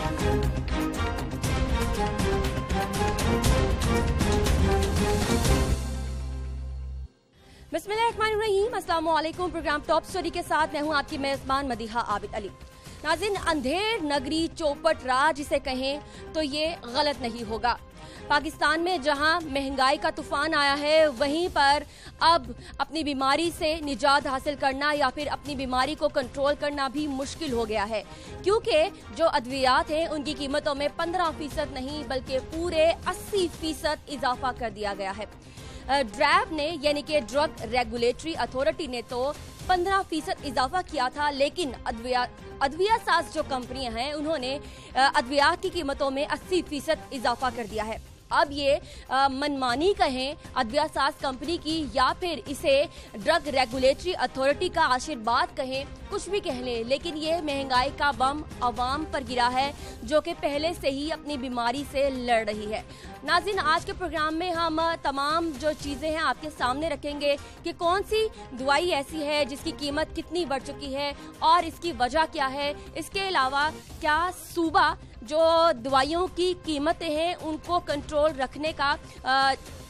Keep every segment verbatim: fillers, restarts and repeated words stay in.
बिस्मिल्लाहिर्रहमानिर्रहीम, अस्सलाम वालेकुम। प्रोग्राम टॉप स्टोरी के साथ मैं हूं आपकी मेजबान मदीहा आबिद अली। नाज़रीन, अंधेर नगरी चौपट राज जिसे कहें तो ये गलत नहीं होगा। पाकिस्तान में जहां महंगाई का तूफान आया है, वहीं पर अब अपनी बीमारी से निजात हासिल करना या फिर अपनी बीमारी को कंट्रोल करना भी मुश्किल हो गया है, क्योंकि जो अद्वियात हैं उनकी कीमतों में पंद्रह फीसद नहीं बल्कि पूरे अस्सी फीसद इजाफा कर दिया गया है। ड्रैब ने यानी कि ड्रग रेगुलेटरी अथॉरिटी ने तो पंद्रह फीसद इजाफा किया था, लेकिन अद्विया अद्विया साज जो कंपनियां हैं उन्होंने अद्वियात की कीमतों में अस्सी फीसद इजाफा कर दिया है। अब ये आ, मनमानी कहें अद्विया साज कंपनी की या फिर इसे ड्रग रेगुलेटरी अथॉरिटी का आशीर्वाद कहें, कुछ भी कह लें, लेकिन ये महंगाई का बम अवाम पर गिरा है जो कि पहले से ही अपनी बीमारी से लड़ रही है। नाज़रीन, आज के प्रोग्राम में हम तमाम जो चीज़ें हैं आपके सामने रखेंगे कि कौन सी दवाई ऐसी है जिसकी कीमत कितनी बढ़ चुकी है और इसकी वजह क्या है। इसके अलावा क्या सूबा जो दवाइयों की कीमतें हैं उनको कंट्रोल रखने का आ,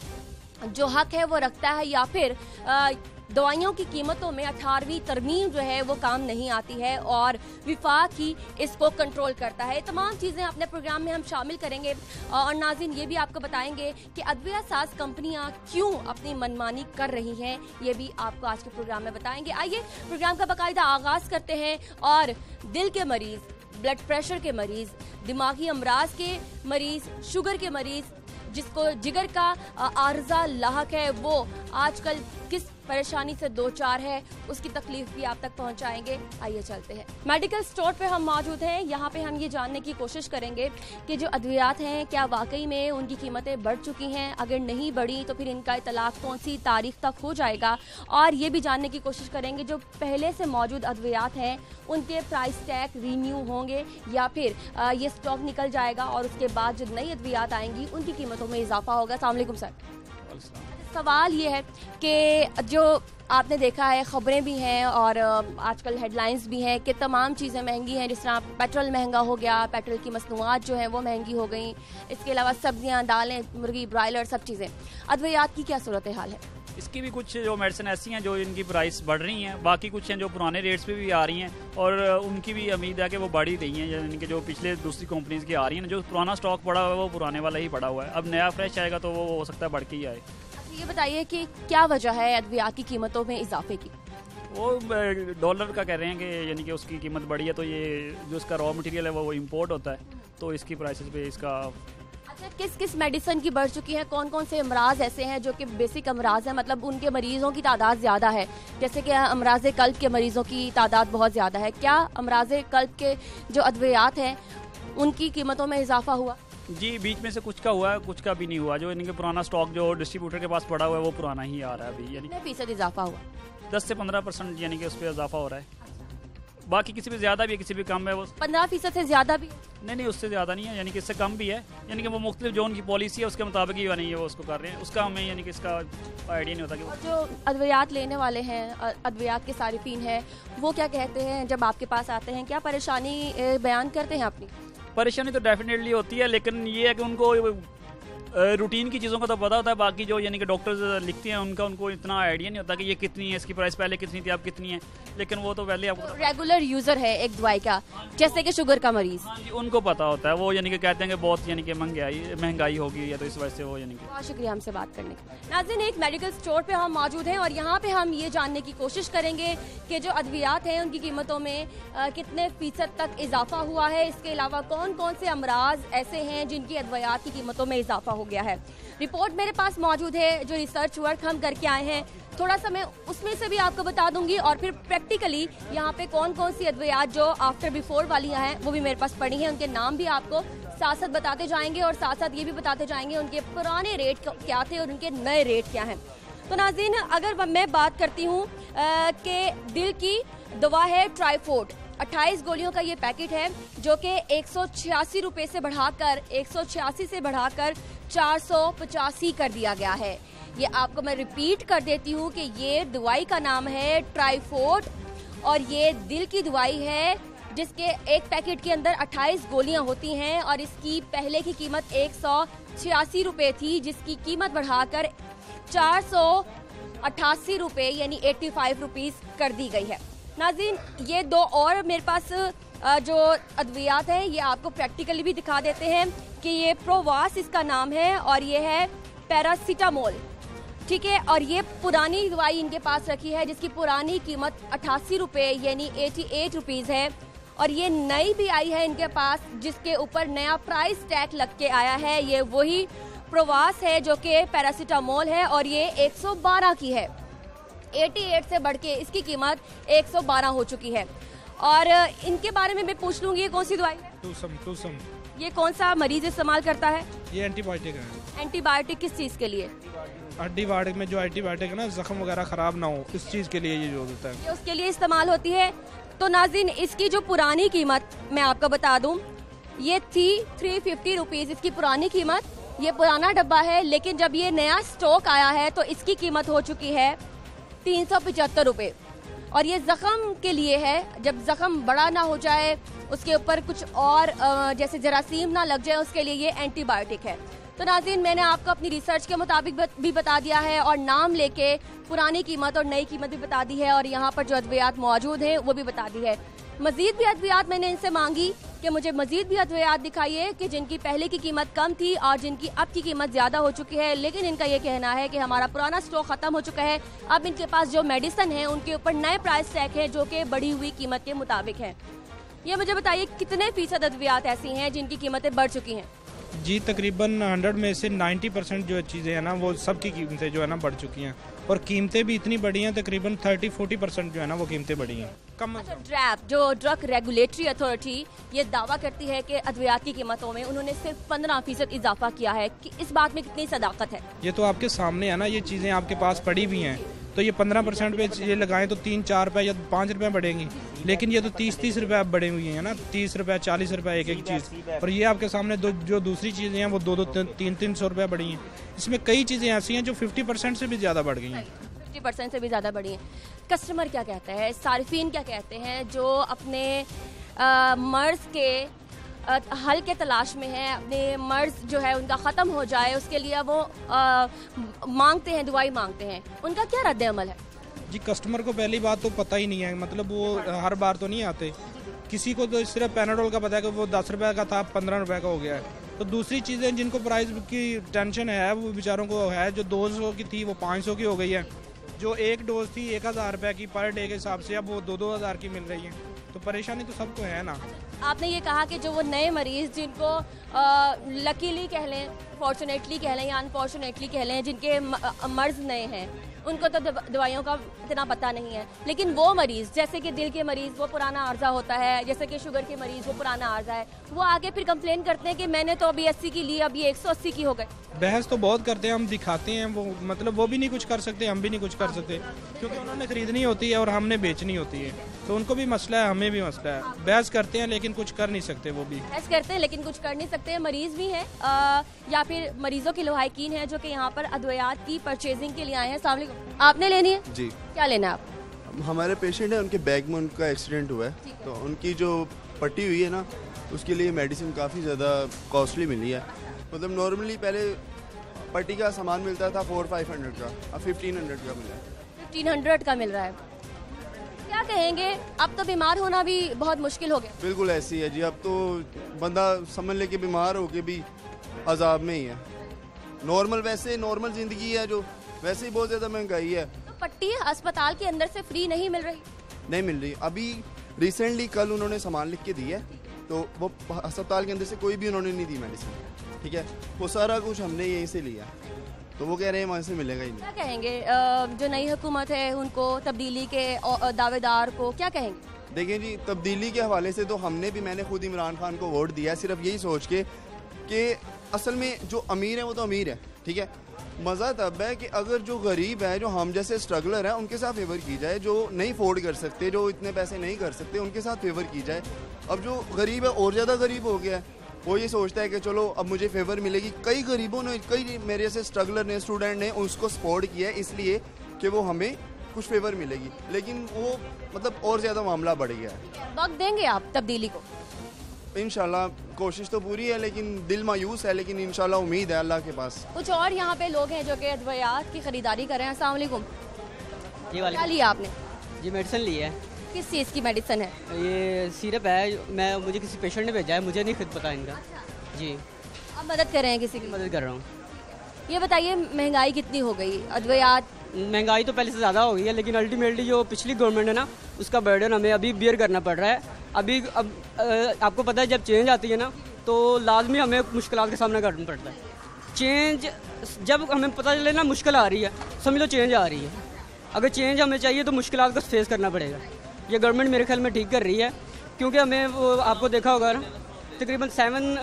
जो हक है वो रखता है, या फिर आ, दवाइयों की कीमतों में अठारहवीं तरमीम जो है वो काम नहीं आती है और विफाक ही इसको कंट्रोल करता है। तमाम चीज़ें अपने प्रोग्राम में हम शामिल करेंगे और नाज़रीन ये भी आपको बताएंगे कि अद्विया साज कंपनियां क्यों अपनी मनमानी कर रही हैं, ये भी आपको आज के प्रोग्राम में बताएंगे। आइए प्रोग्राम का बाकायदा आगाज करते हैं और दिल के मरीज, ब्लड प्रेशर के मरीज, दिमागी अमराज के मरीज, शुगर के मरीज, जिसको जिगर का आर्जा लाहक है, वो आजकल किस परेशानी से दो चार है, उसकी तकलीफ भी आप तक पहुंचाएंगे। आइए चलते हैं मेडिकल स्टोर पे हम मौजूद हैं। यहाँ पे हम ये जानने की कोशिश करेंगे कि जो अद्वियात हैं क्या वाकई में उनकी कीमतें बढ़ चुकी हैं, अगर नहीं बढ़ी तो फिर इनका इतलाक कौन सी तारीख तक हो जाएगा, और ये भी जानने की कोशिश करेंगे जो पहले से मौजूद अद्वियात हैं उनके प्राइस टैग रीन्यू होंगे या फिर आ, ये स्टॉक निकल जाएगा और उसके बाद जो नई अद्वियात आएंगी उनकी कीमतों में इजाफा होगा। अस्सलाम वालेकुम सर। सवाल ये है कि जो आपने देखा है, खबरें भी हैं और आजकल हेडलाइंस भी हैं कि तमाम चीज़ें महंगी हैं, जिस तरह पेट्रोल महंगा हो गया, पेट्रोल की मसनूआत जो है वो महंगी हो गई, इसके अलावा सब्जियां, दालें, मुर्गी, ब्रायलर, सब चीज़ें। अद्वियात की क्या सूरत हाल है? इसकी भी कुछ जो मेडिसिन ऐसी हैं जो इनकी प्राइस बढ़ रही हैं, बाकी कुछ हैं जो पुराने रेट्स पे भी आ रही हैं और उनकी भी उम्मीद है कि वो बढ़ ही रही हैं, यानी कि जो पिछले दूसरी कंपनीज की आ रही हैं। जो पुराना स्टॉक पड़ा हुआ है वो पुराने वाला ही पड़ा हुआ है, अब नया फ्रेश आएगा तो वो हो सकता है बढ़ के ही आए। ये बताइए कि क्या वजह है अद्वियात की कीमतों में इजाफे की? वो डॉलर का कह रहे हैं कि यानी कि उसकी कीमत बढ़ी है, तो ये जो इसका रॉ मटेरियल है वो इम्पोर्ट होता है, तो इसकी प्राइसेस पे इसका। अच्छा, किस किस मेडिसिन की बढ़ चुकी है? कौन कौन से अमराज ऐसे हैं जो कि बेसिक अमराज हैं, मतलब उनके मरीजों की तादाद ज़्यादा है? जैसे कि अमराज कल्ब के मरीजों की तादाद बहुत ज़्यादा है, क्या अमराज कल्ब के जो अद्वियात हैं उनकी कीमतों में इजाफा हुआ? जी, बीच में से कुछ का हुआ है, कुछ का भी नहीं हुआ। जो इनके पुराना स्टॉक जो डिस्ट्रीब्यूटर के पास पड़ा हुआ है वो पुराना ही आ रहा है अभी, यानी फीसद इजाफा हुआ, दस से पंद्रह परसेंट यानी कि उस पर इजाफा हो रहा है। बाकी किसी भी ज्यादा भी है, किसी भी कम है। वो पंद्रह फीसद से ज्यादा भी नहीं नहीं उससे ज्यादा नहीं है, यानी कि इससे कम भी है, यानी कि वो मुख्तलिफ जो उनकी पॉलिसी है उसके मुताबिक ही नहीं है वो उसको कर रहे हैं, उसका हमें यानी कि इसका आइडिया नहीं होता कि जो अद्वियात लेने वाले हैं, अद्वियात के सारिफीन हैं, वो क्या कहते हैं जब आपके पास आते हैं? क्या परेशानी बयान करते हैं अपनी? परेशानी तो डेफिनेटली होती है, लेकिन ये है कि उनको रूटीन की चीज़ों का तो पता होता है, बाकी जो यानी कि डॉक्टर्स लिखते हैं उनका उनको इतना आइडिया नहीं होता कि ये कितनी है, इसकी प्राइस पहले कितनी थी अब कितनी है, लेकिन वो तो पहले आपको रेगुलर यूजर है एक दवाई का, जैसे कि शुगर का मरीज, हाँ जी, उनको पता होता है। वो यानी कि कहते हैं कि बहुत यानी कि महंगाई महंगाई होगी या तो इस वजह से वो यानी कि। बहुत शुक्रिया हमसे बात करने के लिए। नाज़रीन, एक मेडिकल स्टोर पे हम मौजूद हैं और यहाँ पे हम ये जानने की कोशिश करेंगे कि जो अद्वियात हैं उनकी कीमतों में आ, कितने फीसद तक इजाफा हुआ है, इसके अलावा कौन कौन से अमराज ऐसे हैं जिनकी अद्वियात की कीमतों में इजाफा हो गया है। रिपोर्ट मेरे पास मौजूद है, जो रिसर्च वर्क हम करके आए हैं, थोड़ा सा मैं उसमें से भी आपको बता दूंगी और फिर प्रैक्टिकली यहाँ पे कौन कौन सी अद्वियात जो आफ्टर बिफोर वाली हैं वो भी मेरे पास पड़ी हैं, उनके नाम भी आपको साथ साथ बताते जाएंगे और साथ साथ ये भी बताते जाएंगे उनके पुराने रेट क्या थे और उनके नए रेट क्या हैं। तो नाज़रीन, अगर मैं बात करती हूँ कि दिल की दवा है ट्राइफोर्ट, अट्ठाईस गोलियों का ये पैकेट है जो कि एक सौ छियासी रुपये से बढ़ाकर एक सौ छियासी से बढ़ाकर चार सौ पचासी कर दिया गया है। ये आपको मैं रिपीट कर देती हूँ कि ये दवाई का नाम है ट्राइफोर्ट और ये दिल की दवाई है जिसके एक पैकेट के अंदर अट्ठाईस गोलियां होती हैं और इसकी पहले की कीमत एक सौ छियासी रुपये थी, जिसकी कीमत बढ़ाकर चार सौ अट्ठासी रुपये यानी एट्टी फाइव रुपीज़ कर दी गई है। नाज़रीन, ये दो और मेरे पास जो अद्वियात हैं ये आपको प्रैक्टिकली भी दिखा देते हैं कि ये प्रोवास इसका नाम है और ये है पैरासीटामोल, ठीक है। और ये पुरानी दवाई इनके पास रखी है जिसकी पुरानी कीमत अट्ठासी रुपये यानी एटी एट रुपीज़ है और ये नई भी आई है इनके पास जिसके ऊपर नया प्राइस टैग लग के आया है। ये वही प्रोवास है जो कि पैरासीटामोल है और ये एक सौ बारह की है। अट्ठासी से बढ़ के इसकी कीमत एक सौ बारह हो चुकी है। और इनके बारे में मैं पूछ लूंगी ये कौन सी दवाई है? टूसम टूसम। ये कौन सा मरीज इस्तेमाल करता है? ये एंटीबायोटिक है। एंटीबायोटिक किस चीज़ के लिए? एंटीबायोटिक में जो एंटीबायोटिक है ना, जख्म वगैरह खराब ना हो, इस चीज़ के लिए ये यूज होता है। ये उसके लिए इस्तेमाल होती है। तो नाज़रीन, इसकी जो पुरानी कीमत मैं आपको बता दूं, ये थी थ्री फिफ्टी रुपीज़ इसकी पुरानी कीमत। ये पुराना डब्बा है, लेकिन जब ये नया स्टॉक आया है तो इसकी कीमत हो चुकी है तीन सौ पचहत्तर रुपये और ये ज़ख्म के लिए है। जब ज़ख्म बड़ा ना हो जाए, उसके ऊपर कुछ और जैसे जरासीम ना लग जाए, उसके लिए ये एंटीबायोटिक है। तो नाज़रीन, मैंने आपको अपनी रिसर्च के मुताबिक भी बता दिया है और नाम लेके पुरानी कीमत और नई कीमत भी बता दी है और यहाँ पर जो अद्वियात मौजूद हैं वो भी बता दी है। मजीद भी अद्वियात मैंने इनसे मांगी कि मुझे मजीद भी अद्वियात दिखाइए कि जिनकी पहले की कीमत कम थी और जिनकी अब की कीमत ज़्यादा हो चुकी है, लेकिन इनका ये कहना है कि हमारा पुराना स्टॉक ख़त्म हो चुका है। अब इनके पास जो मेडिसिन है उनके ऊपर नए प्राइस टैग है जो कि बढ़ी हुई कीमत के मुताबिक है। ये मुझे बताइए कितने फीसद अद्वियात ऐसी हैं जिनकी कीमतें बढ़ चुकी हैं? जी, तकरीबन हंड्रेड में से नाइन्टी परसेंट जो चीज़ें हैं ना वो सब की कीमतें जो है ना बढ़ चुकी हैं और कीमतें भी इतनी बढ़ी हैं, तकरीबन थर्टी फोर्टी परसेंट जो है ना वो कीमतें बढ़ी हैं। कम अच्छा, ड्रैप जो ड्रग रेगुलेटरी अथॉरिटी ये दावा करती है कि अद्वियात की कीमतों में उन्होंने सिर्फ पंद्रह फीसद इजाफा किया है, कि इस बात में कितनी सदाकत है? ये तो आपके सामने है ना, ये चीज़ें आपके पास पड़ी हुई हैं, तो ये पंद्रह परसेंट पे ये लगाएं तो तीन चार रुपये या पाँच रुपये बढ़ेंगी, लेकिन ये तो तीस तीस रुपये अब बढ़े हुई हैं ना, तीस रुपये चालीस रुपये एक एक चीज़। और ये आपके सामने दो जो दूसरी चीज़ें हैं वो दो दो तीन तीन सौ रुपये बढ़ी हैं। इसमें कई चीज़ें ऐसी हैं जो फिफ्टी परसेंट से भी ज़्यादा बढ़ गई हैं, फिफ्टी परसेंट से भी ज़्यादा बढ़ी हैं। कस्टमर क्या कहते हैं, सारिफीन क्या कहते हैं जो अपने आ, मर्ज के आ, हल के तलाश में है, अपने मर्ज जो है उनका ख़त्म हो जाए उसके लिए वो आ, मांगते हैं, दवाई मांगते हैं, उनका क्या रद्द अमल है? जी, कस्टमर को पहली बात तो पता ही नहीं है, मतलब वो हर बार तो नहीं आते। किसी को तो सिर्फ पैनाडोल का पता है कि वो दस रुपए का था पंद्रह रुपए का हो गया है। तो दूसरी चीज़ें जिनको प्राइस की टेंशन है वो बेचारों को है, जो दो सौ की थी वो पाँच सौ की हो गई है, जो एक डोज थी एक हज़ार रुपये की पर डे के हिसाब से अब वो दो दो हज़ार की मिल रही है। तो परेशानी तो सबको है ना। आपने ये कहा कि जो वो नए मरीज जिनको लकीली कह लें, फॉर्चुनेटली कह लें या अनफॉर्चुनेटली कह लें, जिनके मर्ज नए हैं उनको तो दवाइयों का इतना पता नहीं है, लेकिन वो मरीज जैसे कि दिल के मरीज वो पुराना आर्जा होता है, जैसे कि शुगर के मरीज वो पुराना आर्जा है, वो आगे फिर कंप्लेन करते हैं कि मैंने तो अभी अस्सी की ली, अभी एक सौ अस्सी की हो गए। बहस तो बहुत करते हैं, हम दिखाते हैं, वो मतलब वो भी नहीं कुछ कर सकते, हम भी नहीं कुछ कर सकते, क्योंकि उन्होंने खरीदनी होती है और हमने बेचनी होती है, तो उनको भी मसला है, हमें भी मसला है। बहस करते हैं लेकिन कुछ कर नहीं सकते, वो भी बहस करते हैं लेकिन कुछ कर नहीं सकते। मरीज भी हैं या फिर मरीजों के लवाहिकीन हैं जो कि यहाँ पर अद्वियात की परचेजिंग के लिए आए हैं। अस्सलाम वालेकुम, आपने लेनी है? जी। क्या लेना है आप? हमारे पेशेंट है, उनके बैग में उनका एक्सीडेंट हुआ है, तो उनकी जो पट्टी हुई है ना उसके लिए मेडिसिन काफ़ी ज़्यादा कॉस्टली मिली है। मतलब नॉर्मली पहले पट्टी का सामान मिलता था फोर फाइव हंड्रेड का, अब फिफ्टीन हंड्रेड का मिला है। फिफ्टीन हंड्रेड का मिल रहा है। क्या कहेंगे, अब तो बीमार होना भी बहुत मुश्किल हो गया। बिल्कुल ऐसी है जी, अब तो बंदा समझ ले कि बीमार होके भी अजाब में ही है। नॉर्मल वैसे नॉर्मल ज़िंदगी है जो, वैसे ही बहुत ज़्यादा महंगाई है। तो पट्टी अस्पताल के अंदर से फ्री नहीं मिल रही? नहीं मिल रही। अभी रिसेंटली कल उन्होंने सामान लिख के दी है, तो वो अस्पताल के अंदर से कोई भी उन्होंने नहीं दी मेडिसिन, ठीक है, वो सारा कुछ हमने यहीं से लिया, तो वो कह रहे हैं वहाँ से मिलेगा ही नहीं। क्या कहेंगे जो नई हुकूमत है उनको, तब्दीली के दावेदार को क्या कहेंगे? देखें जी, तब्दीली के हवाले से तो हमने भी, मैंने खुद इमरान खान को वोट दिया सिर्फ यही सोच के कि असल में जो अमीर है वो तो अमीर है, ठीक है, मज़ा तब है कि अगर जो गरीब है, जो हम जैसे स्ट्रगलर हैं, उनके साथ फेवर की जाए, जो नहीं अफोर्ड कर सकते, जो इतने पैसे नहीं कर सकते, उनके साथ फेवर की जाए। अब जो गरीब है और ज़्यादा गरीब हो गया है, वो ये सोचता है कि चलो अब मुझे फेवर मिलेगी। कई गरीबों ने, कई मेरे जैसे स्ट्रगलर ने, स्टूडेंट ने उसको सपोर्ट किया है इसलिए कि वो हमें कुछ फेवर मिलेगी, लेकिन वो मतलब और ज़्यादा मामला बढ़ गया है। वक्त देंगे आप तब्दीली को? इंशाल्लाह कोशिश तो पूरी है, लेकिन दिल मायूस है, लेकिन इंशाल्लाह उम्मीद है अल्लाह के पास। कुछ और यहाँ पे लोग हैं जो कि अद्वियात की खरीदारी कर रहे हैं। अस्सलाम वालेकुम। ये वाली क्या लिया आपने? जी मेडिसिन ली है। किस चीज़ की मेडिसिन है? ये सिरप है, मैं मुझे किसी पेशेंट ने भेजा है, मुझे नहीं खुद पता इनका। जी आप मदद कर रहे हैं किसी की? मदद कर रहा हूँ। ये बताइए महंगाई कितनी हो गई? अद्वियात महंगाई तो पहले से ज़्यादा हो गई है, लेकिन अल्टीमेटली जो पिछली गवर्नमेंट है ना, उसका बर्डन हमें अभी बियर करना पड़ रहा है। अभी अब आ, आपको पता है जब चेंज आती है ना, तो लाजमी हमें मुश्किलात का सामना करना पड़ता है। चेंज जब हमें पता चले ना मुश्किल आ रही है, समझ लो चेंज आ रही है। अगर चेंज हमें चाहिए तो मुश्किलात को फेस करना पड़ेगा। ये गवर्नमेंट मेरे ख्याल में ठीक कर रही है, क्योंकि हमें वो आपको देखा होगा ना, तकरीबन सेवन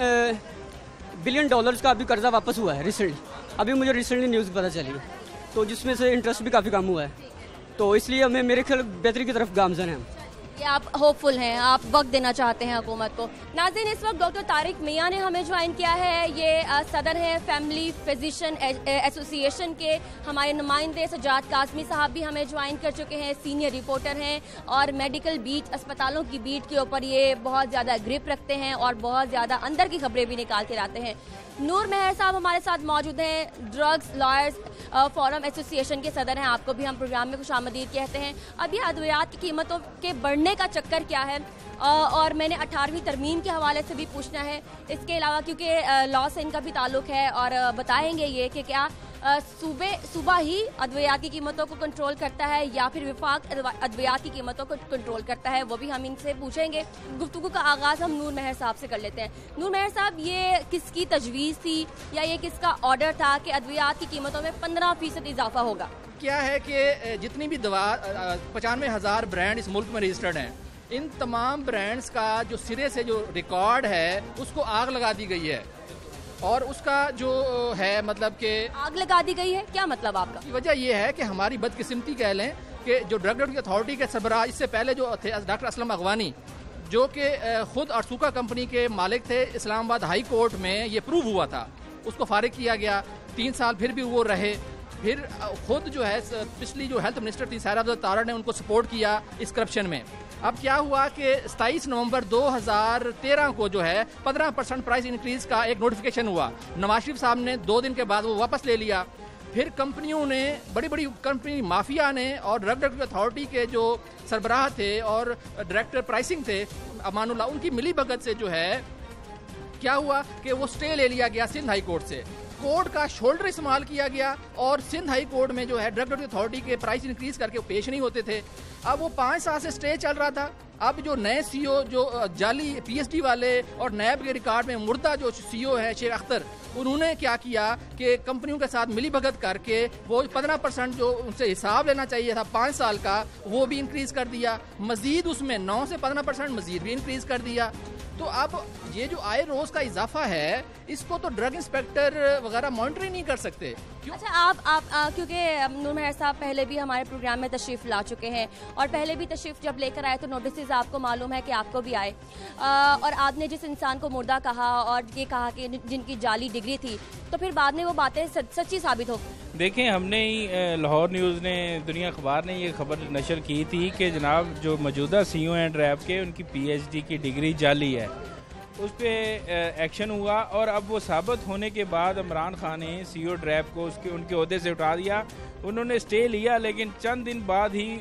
बिलियन डॉलर्स का अभी कर्जा वापस हुआ है रिसेंटली। अभी मुझे रिसेंटली न्यूज़ पता चली है, तो जिसमें से इंटरेस्ट भी काफ़ी कम हुआ है, तो इसलिए हमें मेरे ख्याल बेहतरी की तरफ गामजन है। ये आप होपफुल हैं, आप वक्त देना चाहते हैं हुकूमत को। नाज़रीन, इस वक्त डॉक्टर तारिक मियाँ ने हमें ज्वाइन किया है। ये आ, सदर हैं फैमिली फिजिशियन एसोसिएशन के। हमारे नुमाइंदे सजाद कासमी साहब भी हमें ज्वाइन कर चुके हैं, सीनियर रिपोर्टर हैं और मेडिकल बीट, अस्पतालों की बीट के ऊपर ये बहुत ज़्यादा ग्रिप रखते हैं और बहुत ज़्यादा अंदर की खबरें भी निकाल के लाते हैं। नूर मेहर साहब हमारे साथ मौजूद हैं, ड्रग्स लॉयर्स फोरम एसोसिएशन के सदर हैं। आपको भी हम प्रोग्राम में खुशामदीद कहते हैं। अभी अद्वियात की कीमतों के बढ़ने का चक्कर क्या है, और मैंने अठारहवीं तरमीम के हवाले से भी पूछना है। इसके अलावा क्योंकि लॉ से इनका भी ताल्लुक है, और बताएंगे ये कि क्या सूबे सूबा ही अद्वियात की कीमतों को कंट्रोल करता है या फिर विफाक अद्वियात की कीमतों को कंट्रोल करता है, वो भी हम इनसे पूछेंगे। गुफ्तगू का आगाज़ हम नूर मेहर साहब से कर लेते हैं। नूर मेहर साहब, ये किसकी तजवीज़ थी या ये किसका ऑर्डर था कि अद्वियात की कीमतों में पंद्रह फीसद इजाफा होगा? क्या है कि जितनी भी दवा पचानवे हज़ार ब्रांड इस मुल्क में रजिस्टर्ड हैं, इन तमाम ब्रांड्स का जो सिरे से जो रिकॉर्ड है उसको आग लगा दी गई है। और उसका जो है मतलब कि आग लगा दी गई है, क्या मतलब आपका? की वजह यह है कि हमारी बदकिस्मती कह लें कि जो ड्रग रेगुलेटरी अथॉरिटी के सरबराह इससे पहले जो थे डॉक्टर असलम अगवानी, जो कि खुद अर्सुका कंपनी के मालिक थे, इस्लामाबाद हाई कोर्ट में ये प्रूव हुआ था, उसको फारिग किया गया। तीन साल फिर भी वो रहे। फिर खुद जो है पिछली जो हेल्थ मिनिस्टर थी साहिरा अब्दुल तारा ने उनको सपोर्ट किया इस करप्शन में। अब क्या हुआ कि सताईस नवंबर दो हज़ार तेरह को जो है पंद्रह परसेंट प्राइस इंक्रीज का एक नोटिफिकेशन हुआ। नवाज शरीफ साहब ने दो दिन के बाद वो वापस ले लिया। फिर कंपनियों ने, बड़ी बड़ी कंपनी माफिया ने और ड्रग रेगुलेटरी अथॉरिटी के जो सरबराह थे और डायरेक्टर प्राइसिंग थे अमानुल्लाह, उनकी मिली भगत से जो है क्या हुआ कि वो स्टे ले लिया गया सिंध हाई कोर्ट से। कोर्ट का शोल्डर इस्तेमाल किया गया और सिंध हाई कोर्ट में जो है ड्रग रेगुलेटरी अथॉरिटी के प्राइस इंक्रीज करके पेश नहीं होते थे। अब वो पाँच साल से स्टे चल रहा था। अब जो नए सीईओ जो जाली पीएचडी वाले और नैब के रिकॉर्ड में मुर्दा जो सीईओ है शेख अख्तर, उन्होंने क्या किया कि कंपनियों के साथ मिली भगत करके वो पंद्रह परसेंट जो उनसे हिसाब लेना चाहिए था पाँच साल का, वो भी इंक्रीज कर दिया। मजीद उसमें नौ से पंद्रह परसेंट मजीद भी इंक्रीज कर दिया। तो अब ये जो आए रोज का इजाफा है, इसको तो ड्रग इंस्पेक्टर वगैरह मॉनिटर ही नहीं कर सकते। क्यों? अच्छा, आप आप आ, क्योंकि नूर मेहर साहब पहले भी हमारे प्रोग्राम में तशरीफ ला चुके हैं और पहले भी तशरीफ जब लेकर आए तो नोटिस आपको मालूम है कि आपको भी आए, आ, और आपने जिस इंसान को मुर्दा कहा और ये कहा कि जिनकी जाली डिग्री थी, तो फिर बाद में वो बातें सच्ची साबित हो। देखें, हमने ही लाहौर न्यूज़ ने, दुनिया अखबार ने ये खबर नशर की थी कि जनाब जो मौजूदा सीईओ हैं ड्रैब के, उनकी पीएचडी की डिग्री जाली है। उस पर एक्शन हुआ और अब वो साबित होने के बाद इमरान खान ने सीईओ ड्रैब को उसके उनके ओहदे से उठा दिया। उन्होंने स्टे लिया, लेकिन चंद दिन बाद ही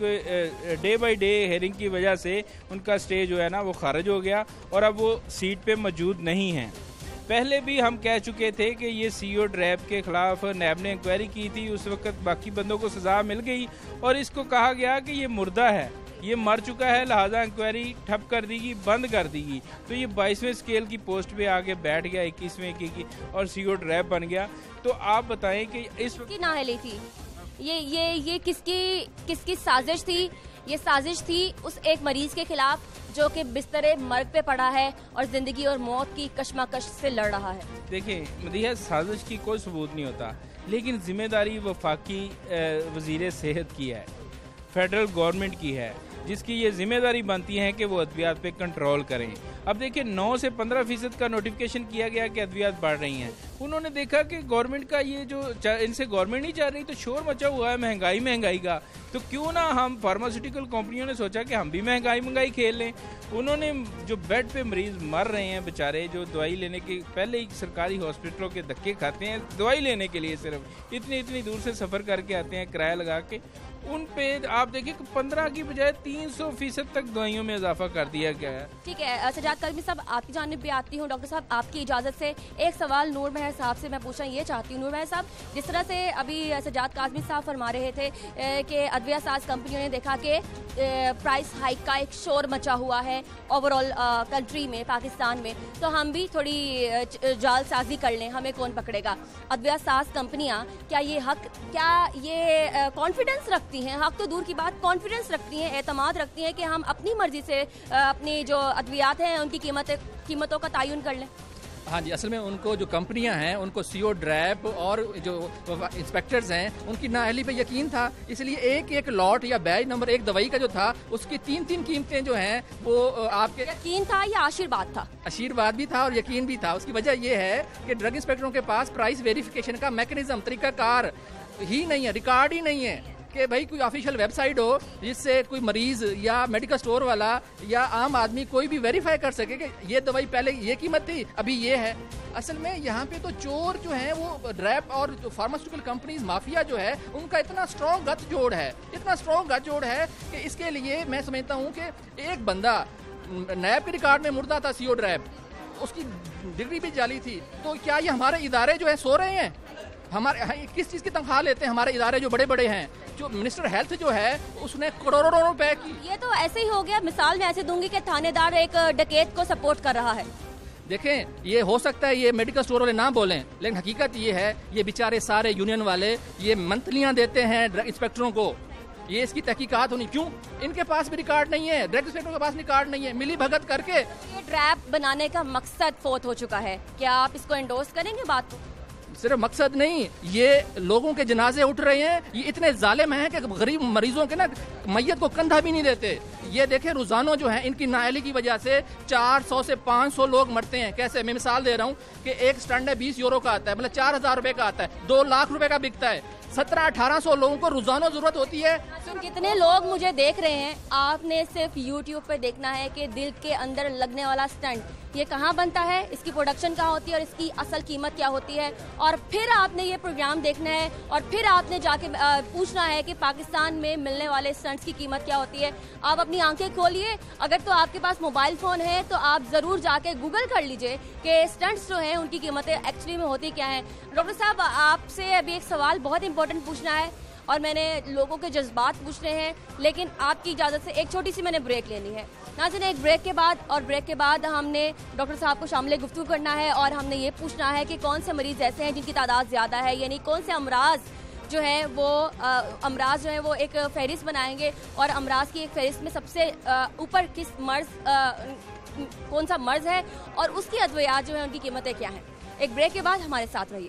उनके डे बाय डे हेयरिंग की वजह से उनका स्टे जो है ना वो खारिज हो गया और अब वो सीट पे मौजूद नहीं हैं। पहले भी हम कह चुके थे कि ये सीईओ ड्रैब के खिलाफ नैब ने इंक्वायरी की थी, उस वक्त बाकी बंदों को सजा मिल गई और इसको कहा गया कि ये मुर्दा है, ये मर चुका है, लिहाजा इंक्वायरी ठप कर देगी, बंद कर देगी। तो ये बाईसवें स्केल की पोस्ट पे आके बैठ गया, इक्कीसवें की और सीईओ ड्रैब बन गया। तो आप बताएं कि इस की नाअहली थी ये ये ये किसकी किसकी साजिश थी? ये साजिश थी उस एक मरीज के खिलाफ जो कि बिस्तरे मर्ग पे पड़ा है और जिंदगी और मौत की कशमकश से लड़ रहा है। देखिए मदीहा, साजिश की कोई सबूत नहीं होता, लेकिन जिम्मेदारी वफाकी वजीर सेहत की है, फेडरल गवर्नमेंट की है। जिसकी ये जिम्मेदारी बनती है कि वो अद्वियात पे कंट्रोल करें। अब देखिए नौ से पंद्रह फीसद का नोटिफिकेशन किया गया कि अद्वियात बढ़ रही हैं। उन्होंने देखा कि गवर्नमेंट का ये जो इनसे गवर्नमेंट नहीं चाह रही, तो शोर मचा हुआ है महंगाई महंगाई का, तो क्यों ना हम फार्मास्यूटिकल कंपनियों ने सोचा कि हम भी महंगाई महंगाई खेल लें। उन्होंने जो बेड पे मरीज मर रहे हैं बेचारे, जो दवाई लेने के पहले ही सरकारी हॉस्पिटलों के धक्के खाते हैं दवाई लेने के लिए, सिर्फ इतनी इतनी दूर से सफ़र करके आते हैं किराया लगा के, उन पे आप देखिए पंद्रह की बजाय तीन सौ फीसद तक दवाइयों में इजाफा कर दिया गया है। ठीक है सजाद काज़मी साहब, आपकी जानिब भी आती हूँ। डॉक्टर साहब आपकी इजाज़त से एक सवाल नूर महर साहब से मैं पूछना ये चाहती हूँ। नूर महर साहब, जिस तरह से अभी सजाद काज़मी साहब फरमा रहे थे कि अद्विया साज कंपनियों ने देखा कि प्राइस हाइक का एक शोर मचा हुआ है ओवरऑल कंट्री में, पाकिस्तान में, तो हम भी थोड़ी जालसाजी कर लें, हमें कौन पकड़ेगा। अद्विया साज कंपनियाँ क्या ये हक, क्या ये कॉन्फिडेंस रखती हैं, हक तो दूर की बात, कॉन्फिडेंस रखती हैं, एतमाद रखती हैं कि हम अपनी मर्जी से अपनी जो अद्वियात हैं उनकी कीमत कीमतों का तयन कर लें? हाँ जी, असल में उनको जो कंपनियां हैं उनको सीओ ड्रैप और जो इंस्पेक्टर्स हैं उनकी नाअहली पे यकीन था, इसलिए एक एक लॉट या बैच नंबर एक दवाई का जो था उसकी तीन तीन कीमतें जो हैं वो आपके यकीन था या आशीर्वाद था? आशीर्वाद भी था और यकीन भी था। उसकी वजह यह है कि ड्रग इंस्पेक्टरों के पास प्राइस वेरिफिकेशन का मैकेनिज्म, तरीकाकार ही नहीं है, रिकॉर्ड ही नहीं है कि भाई कोई ऑफिशियल वेबसाइट हो जिससे कोई मरीज या मेडिकल स्टोर वाला या आम आदमी कोई भी वेरीफाई कर सके कि ये दवाई पहले ये कीमत थी अभी ये है। असल में यहाँ पे तो चोर जो है वो ड्रैप और जो फार्मास्यूटिकल कंपनीज माफिया जो है उनका इतना स्ट्रॉन्ग गठजोड़ है, इतना स्ट्रॉन्ग गठजोड़ है कि इसके लिए मैं समझता हूँ कि एक बंदा नैब के रिकॉर्ड में मुर्दा था सीओ ड्रैप, उसकी डिग्री भी जाली थी, तो क्या ये हमारे इदारे जो है सो रहे हैं? हमारे किस चीज़ की तनख्वाह लेते हैं हमारे इदारे जो बड़े बड़े हैं? जो मिनिस्टर हेल्थ जो है उसने करोड़ों रुपए की, ये तो ऐसे ही हो गया। मिसाल मैं ऐसे दूंगी कि थानेदार एक डकैत को सपोर्ट कर रहा है। देखें, ये हो सकता है ये मेडिकल स्टोर वाले ना बोलें, लेकिन हकीकत ये है ये बेचारे सारे यूनियन वाले ये मंथलियां देते हैं ड्रग इंस्पेक्टरों को, ये इसकी तहकीकात होनी। क्यों? इनके पास भी रिकॉर्ड नहीं है, ड्रग इंस्पेक्टरों के पास रिकॉर्ड नहीं है, मिली भगत करके ये ड्रैप बनाने का मकसद फोत हो चुका है। क्या आप इसको एंडोर्स करेंगे बात को? सिर्फ मकसद नहीं, ये लोगों के जनाजे उठ रहे हैं, ये इतने जालिम हैं कि गरीब मरीजों के ना मैयत को कंधा भी नहीं देते। ये देखें रोजाना जो है इनकी नाअहली की वजह से चार सौ से पाँच सौ लोग मरते हैं। कैसे? मैं मिसाल दे रहा हूँ कि एक स्टैंड है बीस यूरो का आता है, मतलब चार हजार रुपए का आता है, दो लाख रुपए का बिकता है, सत्रह अठारह सौ लोगों को रोजाना जरूरत होती है। कितने लोग मुझे देख रहे हैं, आपने सिर्फ यूट्यूब पे देखना है कि दिल के अंदर लगने वाला स्टंट ये कहाँ बनता है, इसकी प्रोडक्शन कहाँ होती है और इसकी असल कीमत क्या होती है, और फिर आपने ये प्रोग्राम देखना है और फिर आपने जाके पूछना है कि पाकिस्तान में मिलने वाले स्टंट्स की कीमत क्या होती है। आप अपनी आंखें खोलिए, अगर तो आपके पास मोबाइल फोन है तो आप जरूर जाके गूगल कर लीजिए कि स्टंट्स जो हैं उनकी कीमतें एक्चुअली में होती क्या हैं। डॉक्टर साहब, आपसे अभी एक सवाल बहुत इंपॉर्टेंट पूछना है और मैंने लोगों के जज्बात पूछने हैं, लेकिन आपकी इजाज़त से एक छोटी सी मैंने ब्रेक लेनी है। नाज़रीन, एक ब्रेक के बाद और ब्रेक के बाद हमने डॉक्टर साहब को शामिल गुफ्तगू करना है और हमने ये पूछना है कि कौन से मरीज़ ऐसे हैं जिनकी तादाद ज़्यादा है, यानी कौन से अमराज जो है वो अमराज जो है वो एक फहरिस्त बनाएंगे और अमराज की एक फहरिस्त में सबसे ऊपर किस मर्ज कौन सा मर्ज है और उसकी अद्वियात जो है उनकी कीमतें क्या हैं। एक ब्रेक के बाद हमारे साथ रहिए।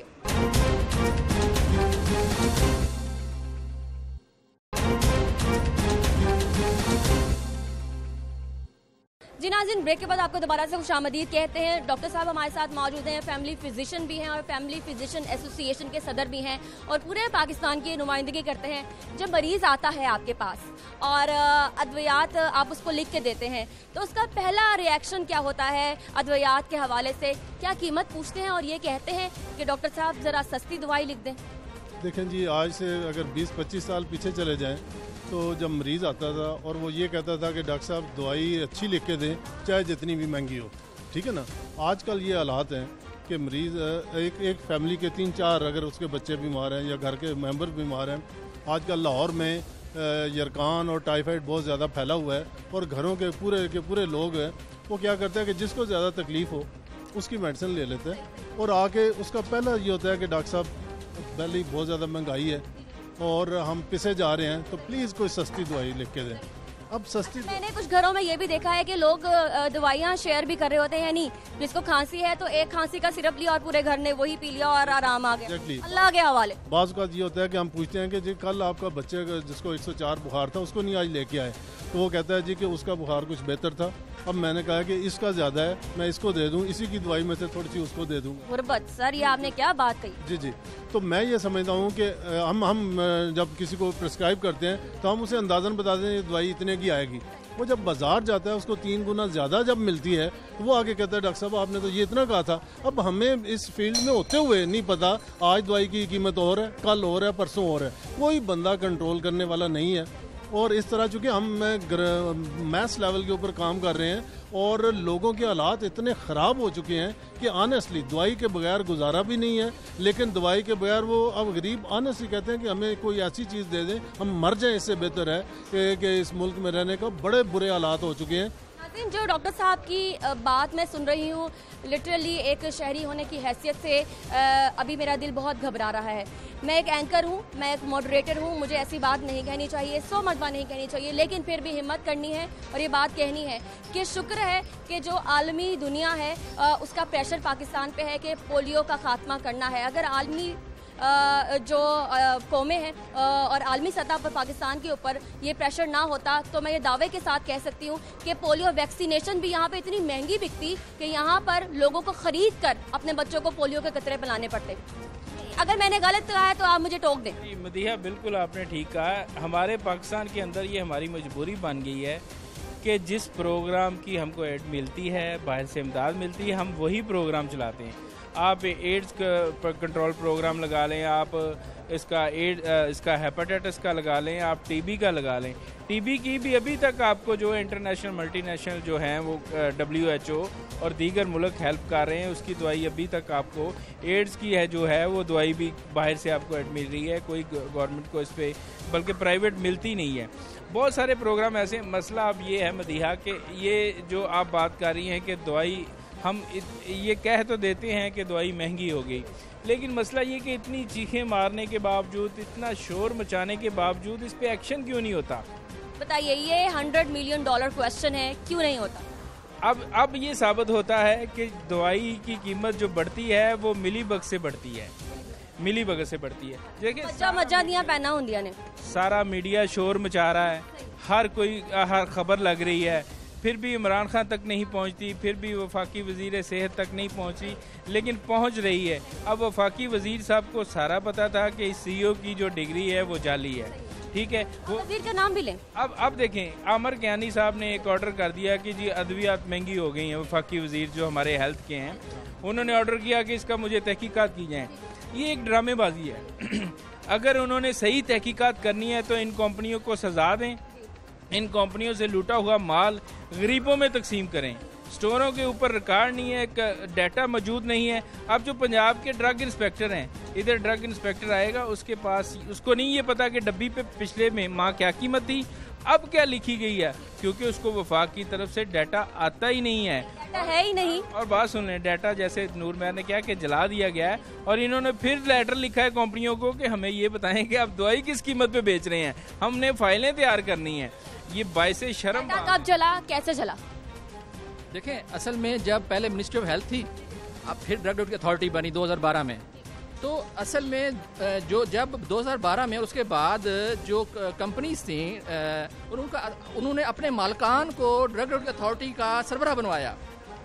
जी नाज़रीन, ब्रेक के बाद आपको दोबारा से खुशामदीद कहते हैं। डॉक्टर साहब हमारे साथ मौजूद हैं, फैमिली फिजिशियन भी हैं और फैमिली फिजिशियन एसोसिएशन के सदर भी हैं और पूरे पाकिस्तान की नुमाइंदगी करते हैं। जब मरीज़ आता है आपके पास और अद्वियात आप उसको लिख के देते हैं तो उसका पहला रिएक्शन क्या होता है अद्वियात के हवाले से? क्या कीमत पूछते हैं और ये कहते हैं कि डॉक्टर साहब ज़रा सस्ती दवाई लिख दें? देखें जी, आज से अगर बीस पच्चीस साल पीछे चले जाएं तो जब मरीज़ आता था और वो ये कहता था कि डॉक्टर साहब दवाई अच्छी लिख के दें चाहे जितनी भी महंगी हो, ठीक है ना। आजकल ये हालात हैं कि मरीज़ एक एक फैमिली के तीन चार अगर उसके बच्चे बीमार हैं या घर के मेंबर बीमार हैं, आजकल लाहौर में यरकान और टाइफाइड बहुत ज़्यादा फैला हुआ है और घरों के पूरे के पूरे लोग हैं वो क्या करते हैं कि जिसको ज़्यादा तकलीफ़ हो उसकी मेडिसिन ले लेते हैं और आके उसका पहला ये होता है कि डॉक्टर साहब पहले ही बहुत ज़्यादा महंगाई है और हम पिसे जा रहे हैं तो प्लीज़ कोई सस्ती दवाई लिख के दें। अब सस्ती मैंने कुछ घरों में ये भी देखा है कि लोग अ, दवाइयाँ शेयर भी कर रहे होते हैं, नहीं जिसको खांसी है तो एक खांसी का सिरप लिया और पूरे घर ने वही पी लिया और आराम आ गया। Exactly. अल्लाह के हवाले। बाज़ का ये होता है कि हम पूछते हैं कि जी कल आपका बच्चे का जिसको एक सौ चार बुखार था उसको नहीं आज लेके आए, तो वो कहता है जी कि उसका बुखार कुछ बेहतर था। अब मैंने कहा कि इसका ज़्यादा है, मैं इसको दे दूं, इसी की दवाई में से थोड़ी सी उसको दे दूंगा। गुरबत सर, ये आपने क्या बात कही। जी जी, तो मैं ये समझता हूँ कि अ, हम हम अ, जब किसी को प्रिस्क्राइब करते हैं तो हम उसे अंदाज़न बता दें ये दवाई इतने की आएगी। वो जब बाजार जाता है उसको तीन गुना ज़्यादा जब मिलती है तो वो आगे कहता है डॉक्टर साहब आपने तो ये इतना कहा था। अब हमें इस फील्ड में होते हुए नहीं पता आज दवाई की कीमत और है, कल और है, परसों और है, कोई बंदा कंट्रोल करने वाला नहीं है। और इस तरह चूँकि हम मैस लेवल के ऊपर काम कर रहे हैं और लोगों के हालात इतने ख़राब हो चुके हैं कि ऑनेस्टली दवाई के बगैर गुजारा भी नहीं है। लेकिन दवाई के बगैर वो अब गरीब ऑनेस्टली कहते हैं कि हमें कोई ऐसी चीज़ दे दें हम मर जाएं, इससे बेहतर है कि, कि इस मुल्क में रहने का बड़े बुरे हालात हो चुके हैं। नाज़रीन, जो डॉक्टर साहब की अ, बात मैं सुन रही हूँ, लिटरली एक शहरी होने की हैसियत से अ, अभी मेरा दिल बहुत घबरा रहा है। मैं एक एंकर हूँ, मैं एक मॉडरेटर हूँ, मुझे ऐसी बात नहीं कहनी चाहिए, सौ मरतबा नहीं कहनी चाहिए, लेकिन फिर भी हिम्मत करनी है और ये बात कहनी है कि शुक्र है कि जो आलमी दुनिया है अ, उसका प्रेशर पाकिस्तान पे है कि पोलियो का खात्मा करना है। अगर आलमी Uh, जो uh, कौमें हैं uh, और आलमी सतह पर पाकिस्तान के ऊपर ये प्रेशर ना होता तो मैं ये दावे के साथ कह सकती हूँ कि पोलियो वैक्सीनेशन भी यहाँ पे इतनी महंगी बिकती कि यहाँ पर लोगों को ख़रीद कर अपने बच्चों को पोलियो के कतरे पिलाने पड़ते। अगर मैंने गलत कहा है तो आप मुझे टोक दें। मदीहा बिल्कुल आपने ठीक कहा। हमारे पाकिस्तान के अंदर ये हमारी मजबूरी बन गई है कि जिस प्रोग्राम की हमको एड मिलती है, बाहर से इमदाद मिलती है, हम वही प्रोग्राम चलाते हैं। आप एड्स का कंट्रोल प्रोग्राम लगा लें, आप इसका एड इसका हेपेटाइटिस का लगा लें, आप टीबी का लगा लें। टीबी की भी अभी तक आपको जो इंटरनेशनल मल्टीनेशनल जो हैं वो डब्ल्यू एच ओ और दीगर मुल्क हेल्प कर रहे हैं, उसकी दवाई अभी तक आपको एड्स की है जो है वो दवाई भी बाहर से आपको एड मिल रही है, कोई गवर्नमेंट को इस पर बल्कि प्राइवेट मिलती नहीं है। बहुत सारे प्रोग्राम ऐसे। मसला अब ये है मदीहा कि ये जो आप बात कर रही हैं कि दवाई हम ये कह तो देते हैं कि दवाई महंगी हो गई, लेकिन मसला ये कि इतनी चीखें मारने के बावजूद, इतना शोर मचाने के बावजूद इस पे एक्शन क्यों नहीं होता? बताइए, ये हंड्रेड मिलियन डॉलर क्वेश्चन है, क्यों नहीं होता? अब अब ये साबित होता है कि दवाई की कीमत जो बढ़ती है वो मिली बग से बढ़ती है, मिली बग से बढ़ती है। देखिए मजा मजा दिया पहना हुंदिया ने सारा मीडिया शोर मचा रहा है, हर कोई हर खबर लग रही है, फिर भी इमरान खान तक नहीं पहुंचती, फिर भी वफाकी वजीर सेहत तक नहीं पहुंची, लेकिन पहुंच रही है। अब वफाकी वजीर साहब को सारा पता था कि सीईओ की जो डिग्री है वो जाली है, ठीक है। वो वजीर का नाम भी लें। अब अब देखें, आमर कियानी साहब ने एक ऑर्डर कर दिया कि जी अद्वियात महंगी हो गई हैं। वफाकी वजीर जो हमारे हेल्थ के हैं, उन्होंने ऑर्डर किया कि इसका मुझे तहकीकात की जाए। ये एक ड्रामेबाजी है। अगर उन्होंने सही तहकीकात करनी है तो इन कंपनियों को सजा दें, इन कंपनियों से लूटा हुआ माल गरीबों में तकसीम करें। स्टोरों के ऊपर रिकॉर्ड नहीं है, डाटा मौजूद नहीं है। अब जो पंजाब के ड्रग इंस्पेक्टर हैं, इधर ड्रग इंस्पेक्टर आएगा, उसके पास उसको नहीं ये पता कि डब्बी पे पिछले में माह क्या कीमत थी, अब क्या लिखी गई है, क्योंकि उसको वफाक की तरफ से डाटा आता ही नहीं है, डाटा है ही नहीं। और बात सुन लें, डाटा जैसे नूर महर ने क्या कि जला दिया गया है, और इन्होंने फिर लेटर लिखा है कंपनियों को कि हमें ये बताएं कि आप दवाई किस कीमत पे बेच रहे हैं, हमने फाइलें तैयार करनी है। ये बाइसे शर्म। कब जला, कैसे जला? देखें, असल में जब पहले मिनिस्ट्री ऑफ हेल्थ थी, अब फिर ड्रग की अथॉरिटी बनी दो हज़ार बारह में, तो असल में जो जब दो हज़ार बारह में और उसके बाद जो कंपनीज थी और उनका उन्होंने अपने मालकान को ड्रग अथॉरिटी का सरबराह बनवाया।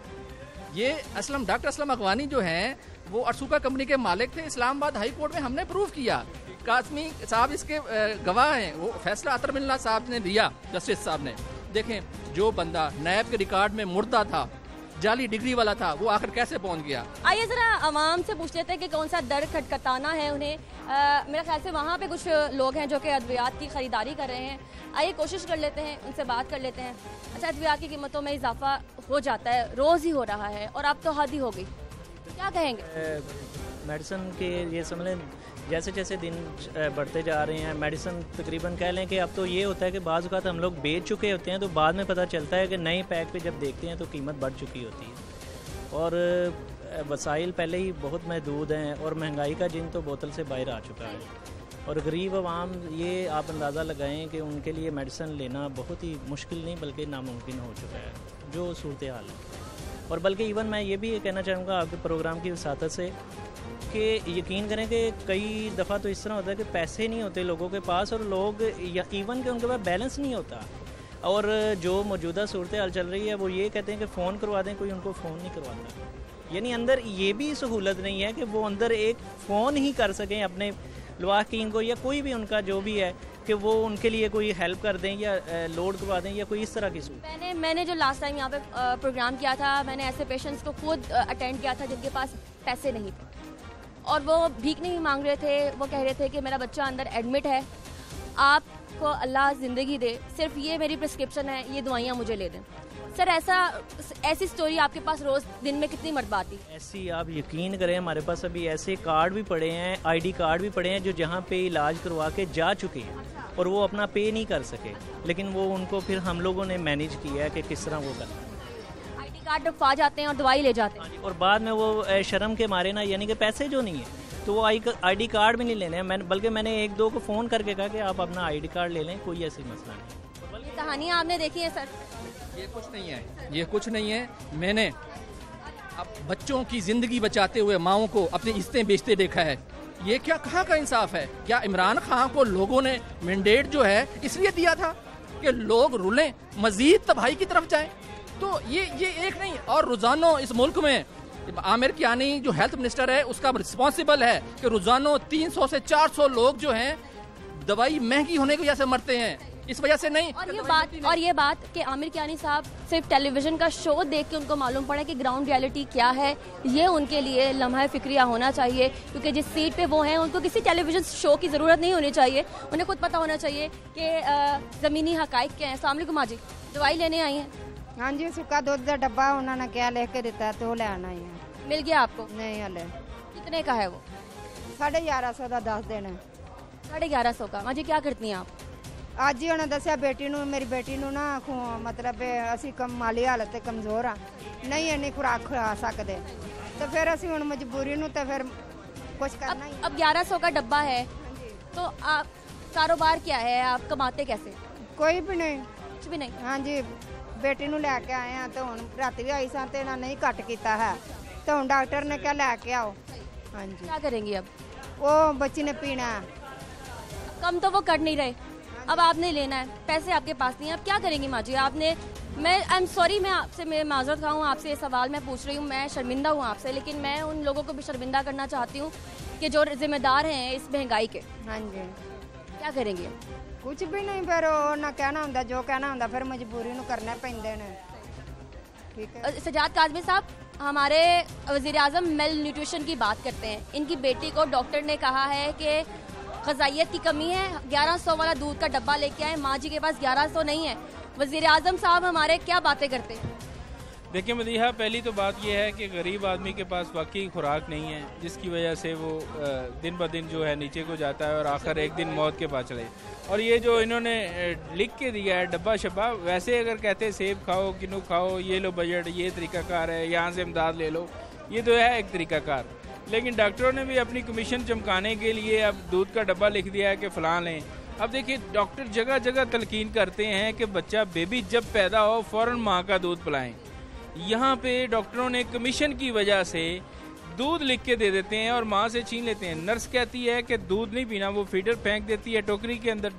ये असलम डॉक्टर असलम अगवानी जो हैं वो अरसूका कंपनी के मालिक थे। इस्लामाबाद हाई कोर्ट में हमने प्रूव किया, कासमी साहब इसके गवाह हैं, वो फैसला अतर मिल्ला साहब ने दिया, जस्टिस साहब ने। देखें, जो बंदा नैब के रिकॉर्ड में मुर्दा था, जाली डिग्री वाला था, वो आखिर कैसे पहुंच गया? आइए जरा आवाम से पूछ लेते हैं कि कौन सा दर खटखटाना है उन्हें। आ, मेरे ख्याल से वहाँ पे कुछ लोग हैं जो कि अद्वियात की खरीदारी कर रहे हैं। आइए कोशिश कर लेते हैं, उनसे बात कर लेते हैं। अच्छा, अद्वियात की कीमतों में इजाफा हो जाता है, रोज़ ही हो रहा है, और अब तो हद ही हो गई, क्या कहेंगे? मेडिसिन के ये समझ लें जैसे जैसे दिन बढ़ते जा रहे हैं, मेडिसिन तकरीबन कह लें कि अब तो ये होता है कि बाज़ औक़ात हम लोग बेच चुके होते हैं तो बाद में पता चलता है कि नए पैक पे जब देखते हैं तो कीमत बढ़ चुकी होती है, और वसाइल पहले ही बहुत महदूद हैं और महंगाई का जिन तो बोतल से बाहर आ चुका है। और गरीब आवाम ये आप अंदाज़ा लगाएं कि उनके लिए मेडिसिन लेना बहुत ही मुश्किल नहीं बल्कि नामुमकिन हो चुका है जो सूरत हाल है। और बल्कि इवन मैं ये भी कहना चाहूँगा आपके प्रोग्राम की वसातत से कि यकीन करें कि कई दफ़ा तो इस तरह होता है कि पैसे नहीं होते लोगों के पास और लोग इवन के उनके पास बैलेंस नहीं होता और जो मौजूदा सूरत हाल चल रही है वो ये कहते हैं कि फ़ोन करवा दें, कोई उनको फ़ोन नहीं करवाता। यानी अंदर ये भी सहूलत नहीं है कि वो अंदर एक फ़ोन ही कर सकें अपने लवाकिन को या कोई भी उनका जो भी है कि वो उनके लिए कोई हेल्प कर दें या लोड करवा दें या कोई इस तरह की सूरत। मैंने मैंने जो लास्ट टाइम यहाँ पे प्रोग्राम किया था, मैंने ऐसे पेशेंट्स को खुद अटेंड किया था जिनके पास पैसे नहीं थे और वो भीख नहीं मांग रहे थे। वो कह रहे थे कि मेरा बच्चा अंदर एडमिट है, आपको अल्लाह ज़िंदगी दे, सिर्फ ये मेरी प्रिस्क्रिप्शन है, ये दवाइयाँ मुझे ले दें। सर ऐसा ऐसी स्टोरी आपके पास रोज़ दिन में कितनी मरतबा आती? ऐसी आप यकीन करें हमारे पास अभी ऐसे कार्ड भी पड़े हैं, आईडी कार्ड भी पड़े हैं जो जहाँ पे इलाज करवा के जा चुके हैं और वो अपना पे नहीं कर सके, लेकिन वो उनको फिर हम लोगों ने मैनेज किया है कि किस तरह वो करना है। आईडी कार्ड रखवा जाते हैं और दवाई ले जाते हैं और बाद में वो शर्म के मारे ना, यानी कि पैसे जो नहीं है तो वो आई आईडी कार्ड भी नहीं लेने हैं। मैंने बल्कि मैंने एक दो को फ़ोन करके कहा कि आप अपना आईडी कार्ड ले लें, कोई ऐसी मसला नहीं। ये कहानियाँ आपने देखी है सर? ये कुछ नहीं है, ये कुछ नहीं है। मैंने अब बच्चों की ज़िंदगी बचाते हुए माओं को अपनी इज्जतें बेचते देखा है। ये क्या कहाँ का इंसाफ है? क्या इमरान खान को लोगों ने मैंडेट जो है इसलिए दिया था कि लोग रुलें, मजीद तबाही की तरफ जाएं? तो ये ये एक नहीं। और रोजाना इस मुल्क में आमिर कियानी जो हेल्थ मिनिस्टर है उसका रिस्पॉन्सिबल है कि रोजाना तीन सौ से चार सौ लोग जो हैं दवाई महंगी होने की वजह से मरते हैं, इस वजह से नहीं। और ये बात और ये बात कि आमिर कियानी साहब सिर्फ टेलीविजन का शो देख के उनको मालूम पड़ा कि ग्राउंड रियलिटी क्या है, ये उनके लिए लम्हा फिक्रिया होना चाहिए, क्योंकि जिस सीट पे वो हैं उनको किसी टेलीविजन शो की ज़रूरत नहीं होनी चाहिए। उन्हें खुद पता होना चाहिए कि ज़मीनी हकाइक क्या है। अस्सलाम वालेकुम माँ जी, दवाई लेने आई हैं? हाँ जी, सुखा दूध का डब्बा उन्होंने क्या लिख के दिता है तो ले आना ही है। मिल गया आपको? नहीं हले। कितने का है वो? साढ़े ग्यारह सौ का दस दिन है। साढ़े ग्यारह सौ का। माँ जी क्या करती हैं आप? ਅੱਜ ਹੀ ਉਹਨੇ ਦੱਸਿਆ ਬੇਟੀ ਨੂੰ, ਮੇਰੀ ਬੇਟੀ ਨੂੰ ਨਾ ਮਤਲਬ ਅਸੀਂ ਕਮ ਮਾਲੀ ਹਾਲਤ ਤੇ ਕਮਜ਼ੋਰ ਆ, ਨਹੀਂ ਇੰਨੀ ਖੁਰਾਕ ਖਾ ਸਕਦੇ तो फिर ਅਸੀਂ ਹੁਣ ਮਜਬੂਰੀ ਨੂੰ तो फिर कुछ करना ही। अब ग्यारह सौ का डब्बा है तो आप कारोबार क्या है, आप कमाते कैसे? कोई भी नहीं, कुछ भी नहीं। हाँ जी, बेटी ਨੂੰ ਲੈ ਕੇ ਆਏ ਆ ਤੇ ਹੁਣ ਰਾਤੀ ਵੀ ਆਈ ਸਾਂ ਤੇ ਇਹਨਾਂ ਨਹੀਂ ਘੱਟ ਕੀਤਾ ਹੈ ਤੇ ਹੁਣ ਡਾਕਟਰ ਨੇ ਕਿਹਾ ਲੈ ਕੇ आओ। हाँ जी। क्या करेंगी अब? वो बच्ची ने पीना है। कम तो वो कर नहीं रहे, अब आपने लेना है, पैसे आपके पास नहीं है, अब क्या करेंगी माँ जी? आपने मैं आई एम सॉरी, मैं आपसे मैं माजरत खाऊँ, आपसे ये सवाल मैं पूछ रही हूँ, मैं शर्मिंदा हूँ आपसे, लेकिन मैं उन लोगों को भी शर्मिंदा करना चाहती हूँ कि जो जिम्मेदार हैं इस महंगाई के। हाँ जी। क्या करेंगे? कुछ भी नहीं, फिर ना कहना होंगे, जो कहना होंगे फिर मजबूरी ਨੂੰ करना पैंदे ने। ठीक है। सजाद काजमी साहब, हमारे वज़ीर आज़म मेल न्यूट्रिशन की बात करते हैं। इनकी बेटी को डॉक्टर ने कहा है कि ग़िज़ाइयत की कमी है, ग्यारह सौ वाला दूध का डब्बा लेके आए। माँ जी के पास ग्यारह सौ नहीं है। वज़ीर आज़म साहब हमारे क्या बातें करते हैं? देखिए मदीहा, पहली तो बात यह है कि गरीब आदमी के पास वाकई खुराक नहीं है, जिसकी वजह से वो दिन ब दिन जो है नीचे को जाता है और आखिर एक दिन मौत के पास चले। और ये जो इन्होंने लिख के दिया है डब्बा शब्बा, वैसे अगर कहते सेब खाओ, किन्नू खाओ, ये लो बजट, ये तरीकाकार है, यहाँ से इमदाद ले लो, ये तो है एक तरीकाकार। लेकिन डॉक्टरों ने भी अपनी कमीशन चमकाने के लिए अब दूध का डब्बा लिख दिया है कि फ़लाँ लें। अब देखिए डॉक्टर जगह जगह तलकीन करते हैं कि बच्चा बेबी जब पैदा हो फ़ौरन माँ का दूध पिलाएं। यहाँ पे डॉक्टरों ने कमीशन की वजह से दूध लिख के दे देते हैं और माँ से छीन लेते हैं। नर्स कहती है कि दूध नहीं पीना, वो फीडर फेंक देती है टोकरी के अंदर,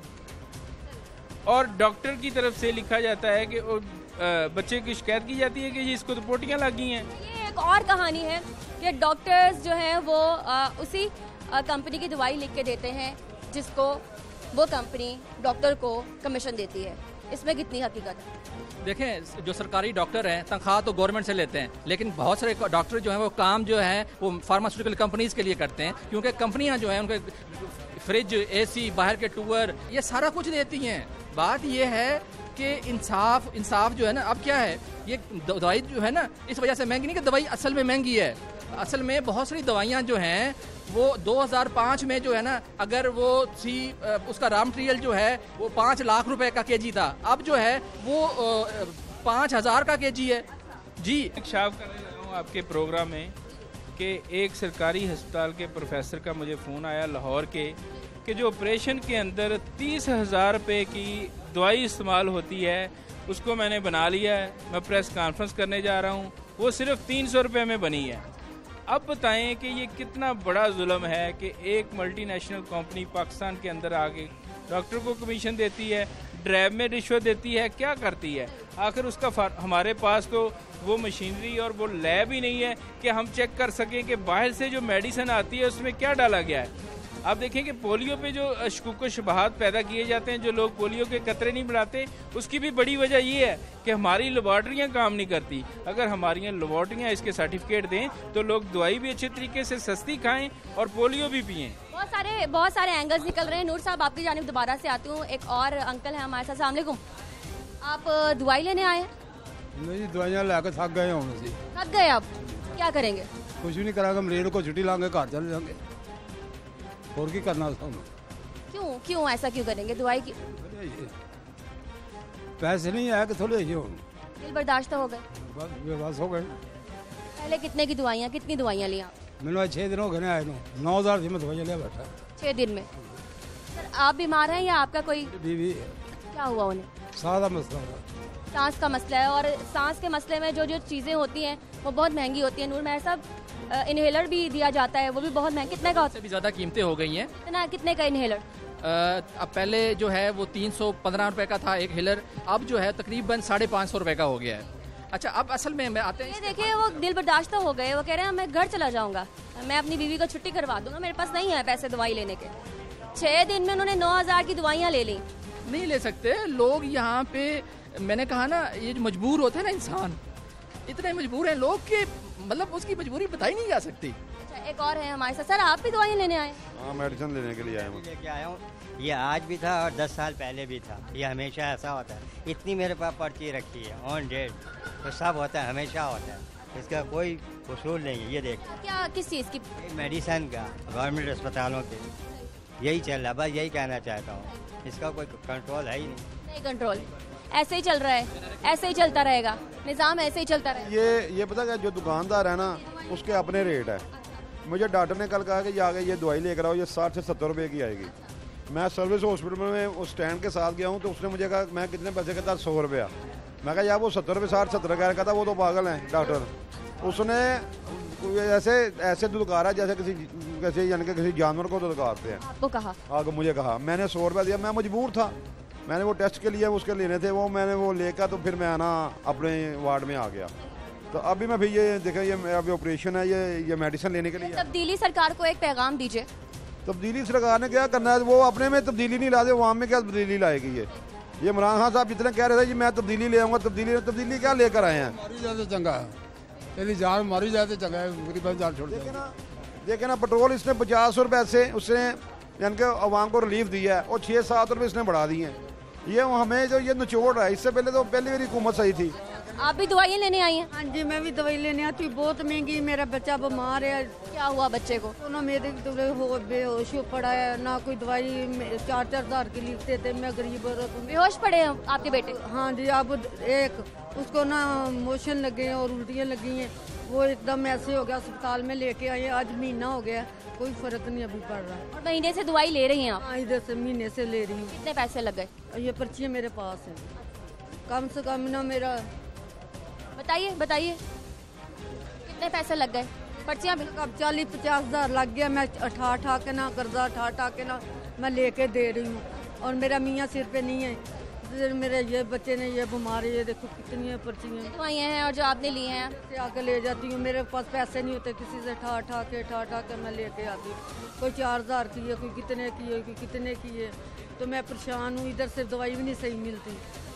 और डॉक्टर की तरफ से लिखा जाता है कि बच्चे की शिकायत की जाती है कि जी इसको तो पोटियाँ लग गई हैं। ये एक और कहानी है कि डॉक्टर्स जो हैं वो आ, उसी आ, कंपनी की दवाई लिख के देते हैं जिसको वो कंपनी डॉक्टर को कमीशन देती है। इसमें कितनी हकीकत है? देखें, जो सरकारी डॉक्टर हैं तनख्वाह तो गवर्नमेंट से लेते हैं, लेकिन बहुत सारे डॉक्टर जो हैं वो काम जो है वो फार्मास्यूटिकल कंपनीज के लिए करते हैं, क्योंकि कंपनियां जो हैं उनके फ्रिज, एसी, बाहर के टूर, ये सारा कुछ देती हैं। बात ये है कि इंसाफ इंसाफ जो है ना, अब क्या है, ये दवाई जो है ना इस वजह से महंगी नहीं कि दवाई असल में महंगी है। असल में बहुत सारी दवाइयाँ जो हैं वो दो हज़ार पाँच में जो है ना, अगर वो सी उसका रॉ मटेरियल जो है वो पाँच लाख रुपए का केजी था, अब जो है वो पाँच हज़ार का केजी है। जी इंकशाफ करने लगा हूँ आपके प्रोग्राम में कि एक सरकारी अस्पताल के प्रोफेसर का मुझे फ़ोन आया लाहौर के, कि जो ऑपरेशन के अंदर तीस हज़ार रुपये की दवाई इस्तेमाल होती है उसको मैंने बना लिया है। मैं प्रेस कॉन्फ्रेंस करने जा रहा हूँ, वो सिर्फ तीन सौ रुपये में बनी है। अब बताएं कि ये कितना बड़ा जुल्म है कि एक मल्टीनेशनल कंपनी पाकिस्तान के अंदर आके डॉक्टर को कमीशन देती है, ड्रैब में रिश्वत देती है, क्या करती है। आखिर उसका हमारे पास तो वो मशीनरी और वो लैब ही नहीं है कि हम चेक कर सकें कि बाहर से जो मेडिसिन आती है उसमें क्या डाला गया है। आप देखें कि पोलियो पे जो शकुक शुबहात पैदा किए जाते हैं, जो लोग पोलियो के कतरे नहीं बनाते, उसकी भी बड़ी वजह ये है कि हमारी लेबॉर्ट्रियाँ काम नहीं करती। अगर हमारी लेबॉर्ट्रियाँ इसके सर्टिफिकेट दें तो लोग दवाई भी अच्छे तरीके से सस्ती खाएं और पोलियो भी पिएं। बहुत सारे बहुत सारे एंगल्स निकल रहे हैं। नूर साहब, आपकी जानिब दोबारा से आती हूँ। एक और अंकल है हमारे साथ। अस्सलाम वालेकुम। आप दवाई लेने आए हैं? नहीं, दवाइयाँ लेकर थक गए होने से। थक गए? आप क्या करेंगे? कुछ भी नहीं करांगे, मरीज को छुट्टी लाएंगे, घर चले जाएंगे। और की करना सामने। क्यों क्यों ऐसा क्यों करेंगे? दवाई की पैसे नहीं आए कि थोड़े ही हो, दिल बर्दाश्त हो गए, बस बेबस हो गए। पहले कितने की दवाइयाँ कितनी दवाइयाँ ली आप? मैंने छः दिन हो गए आए नो नौ हज़ार थी, मैं दवाइयाँ ले बैठा। छः दिन में? सर, आप बीमार हैं या आपका कोई बीवी? क्या हुआ उन्हें? सादा मसला था, सांस का मसला है। और सांस के मसले में जो जो चीज़ें होती हैं वो बहुत महंगी होती हैं। नूर मेहर साहब, इनहेलर भी दिया जाता है, वो भी बहुत महंगा। कितने का? भी ज़्यादा कीमतें हो गई हैं। कितना कितने का इनहेलर? अब पहले जो है वो तीन सौ पंद्रह रुपये का था एक हेलर, अब जो है तकरीबन साढ़े पाँच सौ रुपये का हो गया है। अच्छा, अब असल में मैं आते हैं, ये देखिए वो दिल बर्दाश्त हो गए। वो कह रहे हैं मैं घर चला जाऊंगा, मैं अपनी बीवी को छुट्टी करवा दूंगा, मेरे पास नहीं है पैसे दवाई लेने के। छः दिन में उन्होंने नौ हज़ार की दवाइयाँ ले ली। नहीं ले सकते लोग यहाँ पे। मैंने कहा ना, ये जो मजबूर होते हैं ना इंसान, इतने मजबूर हैं लोग कि मतलब उसकी मजबूरी बताई नहीं जा सकती। अच्छा, एक और है हमारे साथ। सर, आप भी दवाई लेने आए? हाँ, मेडिसिन लेने के लिए आया हूँ। लेके आया हूँ। ये आज भी था और दस साल पहले भी था। ये हमेशा ऐसा होता है। इतनी मेरे पास पर्ची रखी है ऑन डेट, तो सब होता है, हमेशा होता है, इसका कोई उसूल नहीं है। ये देख, क्या किस चीज़ की? मेडिसिन का, गवर्नमेंट अस्पतालों के यही चल रहा है। बस यही कहना चाहता हूँ, इसका कोई कंट्रोल है ही नहीं। नहीं कंट्रोल, ऐसे ही चल रहा है, ऐसे ही चलता रहेगा, निज़ाम ऐसे ही चलता रहेगा। ये ये पता क्या, जो दुकानदार है ना उसके अपने रेट है। मुझे डॉक्टर ने कल कहा कि ये आगे ये दवाई लेकर आओ, ये साठ से सत्तर रुपये की आएगी। मैं सर्विस हॉस्पिटल में उस स्टैंड के साथ गया हूँ तो उसने मुझे कहा मैं कितने पैसे कहता सौ रुपया। मैं कहा यार वो सत्तर रुपये साठ सत्तर का कहता, वो तो पागल है डॉक्टर। उसने ऐसे ऐसे दुदकारा जैसे किसी कैसे यानी कि किसी जानवर को दुदकारते हैं। आपको कहा? आगे मुझे कहा, मैंने सौ रुपया दिया, मैं मजबूर था, मैंने वो टेस्ट के लिए उसके लेने थे, वो मैंने वो लेकर तो फिर मैं आना अपने वार्ड में आ गया। तो अभी मैं फिर ये देखा, ये अभी ऑपरेशन है, ये ये मेडिसिन लेने के लिए। तब्दीली सरकार को एक पैगाम दीजिए। तब्दीली सरकार ने क्या करना है, वो अपने में तब्दीली नहीं लाते, वो आम में क्या तब्दीली लाएगी। ये ये इमरान खान साहब जितने कह रहे थे कि मैं तब्दीली ले आऊँगा, तब्दीली तब्दीली क्या लेकर आए हैं। मारी जाए तो चंगा है, यदि जान मारी जाए तो चंगा है, गरीब जान छोड़ देखे ना, देखे ना पेट्रोल इसने पचास रुपये से उसने यानी कि अवाम को रिलीफ दिया है और छः सात रुपये इसने बढ़ा दिए हैं। ये हमें जो ये निचोड़ है, इससे पहले तो पहले मेरी हुकूमत सही थी। आप भी दवाइयाँ लेने आई हैं? हाँ जी, मैं भी दवाई लेने आती हूँ, बहुत महंगी। मेरा बच्चा बीमार है। क्या हुआ बच्चे को? तो ना मेरे तो हो बेहोश हो पड़ा है, ना कोई दवाई, चार चार हजार की लिखते थे। मैं गरीब औरत हूँ। बेहोश पड़े हैं आपके बेटे? हाँ जी, अब एक उसको ना मोशन लगे हैं और उल्टियाँ लगी हैं, वो एकदम ऐसे हो गया, अस्पताल में लेके आए। आज महीना हो गया, कोई फर्क नहीं अभी पड़ रहा। और महीने से दवाई ले रही हैं आप? हाँ, इधर से महीने से ले रही हूँ। कितने पैसे लग गए? ये पर्चियाँ मेरे पास है, कम से कम ना मेरा। बताइए बताइए कितने पैसे लग गए? पर्चियाँ भी? अब चालीस पचास हजार लग गया। मैं अठा अठा के ना कर्जा अठा अठा के ना मैं लेके दे रही हूँ, और मेरा मियाँ सिर पे नहीं है। फिर मेरे ये बच्चे ने ये बीमारी, ये देखो कितनी है पर्चियाँ दवाइयाँ हैं और जो आपने ली हैं से आके ले जाती हूँ। मेरे पास पैसे नहीं होते, किसी से ठा ठा के ठा ठा के मैं लेके आती हूँ। कोई चार हजार की है, कोई कितने की है, कोई कितने की है, तो मैं परेशान हूँ। इधर से दवाई भी नहीं सही मिलती।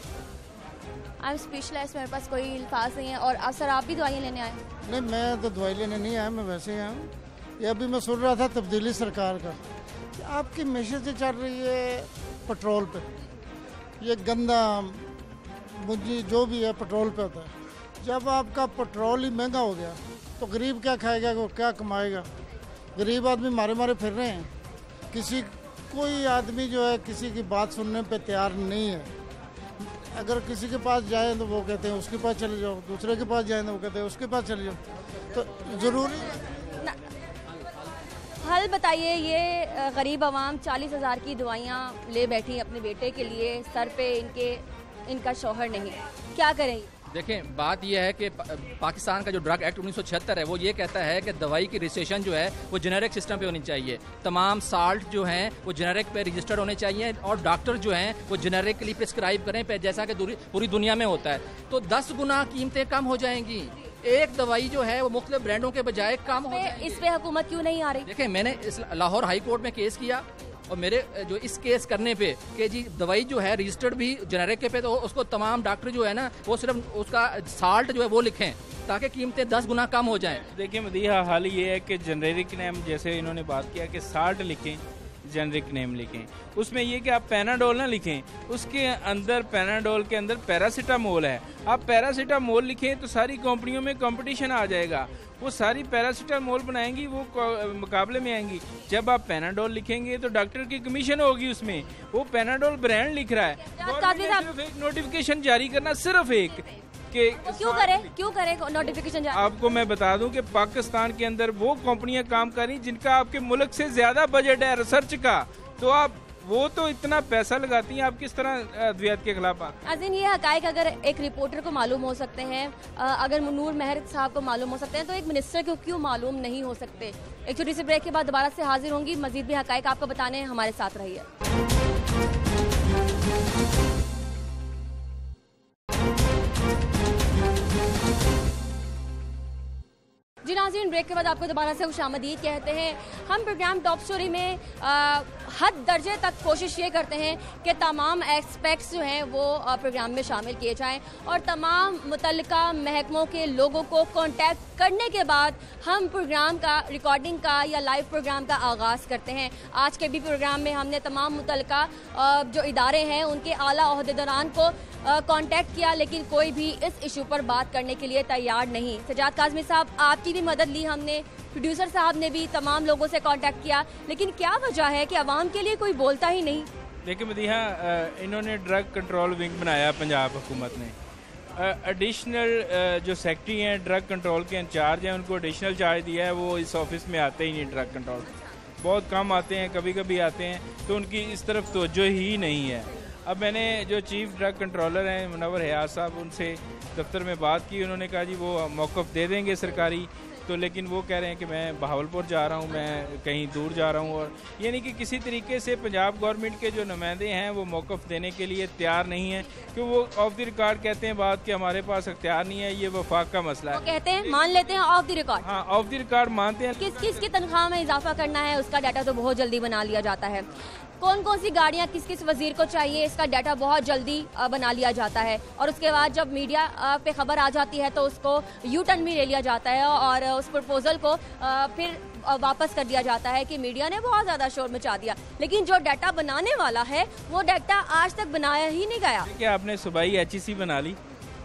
आई एम स्पेशलाइज, मेरे पास कोई अल्फाज नहीं है। और अब सर, आप भी दवाइयाँ लेने आए? नहीं, मैं तो दवाई लेने नहीं आया, मैं वैसे ही आया हूँ। ये अभी मैं सुन रहा था तब्दीली सरकार का, आपकी मैसेज चल रही है पेट्रोल पे, ये गंदा मुझे जो भी है पेट्रोल पे होता है। जब आपका पेट्रोल ही महंगा हो गया तो गरीब क्या खाएगा, वो क्या कमाएगा? गरीब आदमी मारे मारे फिर रहे हैं। किसी कोई आदमी जो है किसी की बात सुनने पे तैयार नहीं है। अगर किसी के पास जाए तो वो कहते हैं उसके पास चले जाओ, दूसरे के पास जाए तो वो कहते हैं उसके पास चले जाओ। तो ज़रूरी हल बताइए, ये गरीब आवाम चालीस हज़ार की दवाइयाँ ले बैठी अपने बेटे के लिए, सर पे इनके इनका शौहर नहीं, क्या करें? देखें, बात यह है कि पाकिस्तान का जो ड्रग एक्ट उन्नीस सौ छिहत्तर है वो ये कहता है कि दवाई की रजिस्ट्रेशन जो है वो जेनेरिक सिस्टम पे होनी चाहिए। तमाम साल्ट जो हैं वो जेनेरिक पे रजिस्टर्ड होने चाहिए और डॉक्टर जो हैं वो जेनेरिकली प्रिस्क्राइब करें पे, जैसा कि पूरी दुनिया में होता है। तो दस गुना कीमतें कम हो जाएंगी। एक दवाई जो है वो मुख्तलिफ ब्रांडों के बजाय कम हो जाएगी। इस पे हुकूमत क्यों नहीं आ रही? देखें, मैंने लाहौर हाई कोर्ट में केस किया और मेरे जो इस केस करने पे कि जी दवाई जो है रजिस्टर्ड भी जेनेरिक के पे, तो उसको तमाम डॉक्टर जो है ना वो सिर्फ उसका साल्ट जो है वो लिखें ताकि कीमतें दस गुना कम हो जाएं। देखिए मदीहा, हाल ये है कि जेनेरिक नेम, जैसे इन्होंने बात किया कि साल्ट लिखें, जेनेरिक नेम लिखें, उसमें ये कि आप पैनाडोल ना लिखें, उसके अंदर पैनाडोल के अंदर पैरासीटामोल है, आप पैरासीटामोल लिखें तो सारी कंपनियों में कंपटीशन आ जाएगा, वो सारी पैरासीटामोल बनाएंगी, वो मुकाबले में आएंगी। जब आप पैनाडोल लिखेंगे तो डॉक्टर की कमीशन होगी उसमें, वो पैनाडोल ब्रांड लिख रहा है। सिर्फ एक नोटिफिकेशन जारी करना, सिर्फ एक कि क्यों करे क्यों करे नोटिफिकेशन जारी? आपको मैं बता दूं कि पाकिस्तान के अंदर वो कंपनियां काम कर रही जिनका आपके मुल्क से ज्यादा बजट है रिसर्च का, तो आप वो तो इतना पैसा लगाती हैं, आप किस तरह अद्वियात के खिलाफ? अजीन, ये हकायक अगर एक रिपोर्टर को मालूम हो सकते हैं, अगर नूर मेहर साहब को मालूम हो सकते हैं, तो एक मिनिस्टर को क्यों मालूम नहीं हो सकते? एक छोटी सी ब्रेक के बाद दोबारा से हाजिर होंगी, मजीद भी हकायक आपको बताने, हमारे साथ रहिए। जी नाज़रीन, ब्रेक के बाद आपको दोबारा से खुशामदीद कहते हैं। हम प्रोग्राम टॉप स्टोरी में आ, हद दर्जे तक कोशिश ये करते हैं कि तमाम एस्पेक्ट्स जो हैं वो प्रोग्राम में शामिल किए जाएं और तमाम मुतल्लिका महकमों के लोगों को कांटेक्ट करने के बाद हम प्रोग्राम का रिकॉर्डिंग का या लाइव प्रोग्राम का आगाज़ करते हैं। आज के भी प्रोग्राम में हमने तमाम मुतल्लिका जो इदारे हैं उनके आला ओहदेदारान को कांटेक्ट किया, लेकिन कोई भी इस इशू पर बात करने के लिए तैयार नहीं। सजाद काज़मी साहब, आपकी भी मदद ली हमने, प्रोड्यूसर साहब ने भी तमाम लोगों से कांटेक्ट किया, लेकिन क्या वजह है कि आवाम के लिए कोई बोलता ही नहीं? देखिए मदीहा, इन्होंने ड्रग कंट्रोल विंग बनाया पंजाब हुकूमत ने, एडिशनल जो सेक्रेटरी हैं ड्रग कंट्रोल के इंचार्ज हैं उनको एडिशनल चार्ज दिया है, वो इस ऑफिस में आते ही नहीं, ड्रग कंट्रोल बहुत कम आते हैं, कभी कभी आते हैं, तो उनकी इस तरफ तवज्जो ही नहीं है। अब मैंने जो चीफ ड्रग कंट्रोलर हैं मुनव्वर हयात साहब, उनसे दफ्तर में बात की, उन्होंने कहा जी वो मौक़िफ़ दे देंगे सरकारी, तो लेकिन वो कह रहे हैं कि मैं बहावलपुर जा रहा हूँ, मैं कहीं दूर जा रहा हूँ, और यानी कि किसी तरीके से पंजाब गवर्नमेंट के जो नुमाइंदे हैं वो मौक़िफ़ देने के लिए तैयार नहीं है, क्योंकि वो ऑफ द रिकॉर्ड कहते हैं बात कि हमारे पास अख्तियार नहीं है, ये वफाक का मसला है। कहते हैं मान लेते हैं ऑफ द रिकॉर्ड। हाँ, ऑफ द रिकॉर्ड मानते हैं। किस किस की तनख्वाह में इजाफा करना है उसका डाटा तो बहुत जल्दी बना लिया जाता है, कौन कौन सी गाड़ियां किस किस वजीर को चाहिए इसका डाटा बहुत जल्दी बना लिया जाता है, और उसके बाद जब मीडिया पे खबर आ जाती है तो उसको यू टर्न भी ले लिया जाता है और उस प्रपोजल को फिर वापस कर दिया जाता है कि मीडिया ने बहुत ज़्यादा शोर मचा दिया, लेकिन जो डाटा बनाने वाला है वो डाटा आज तक बनाया ही नहीं गया। क्या आपने सूबाई एच ई सी बना ली,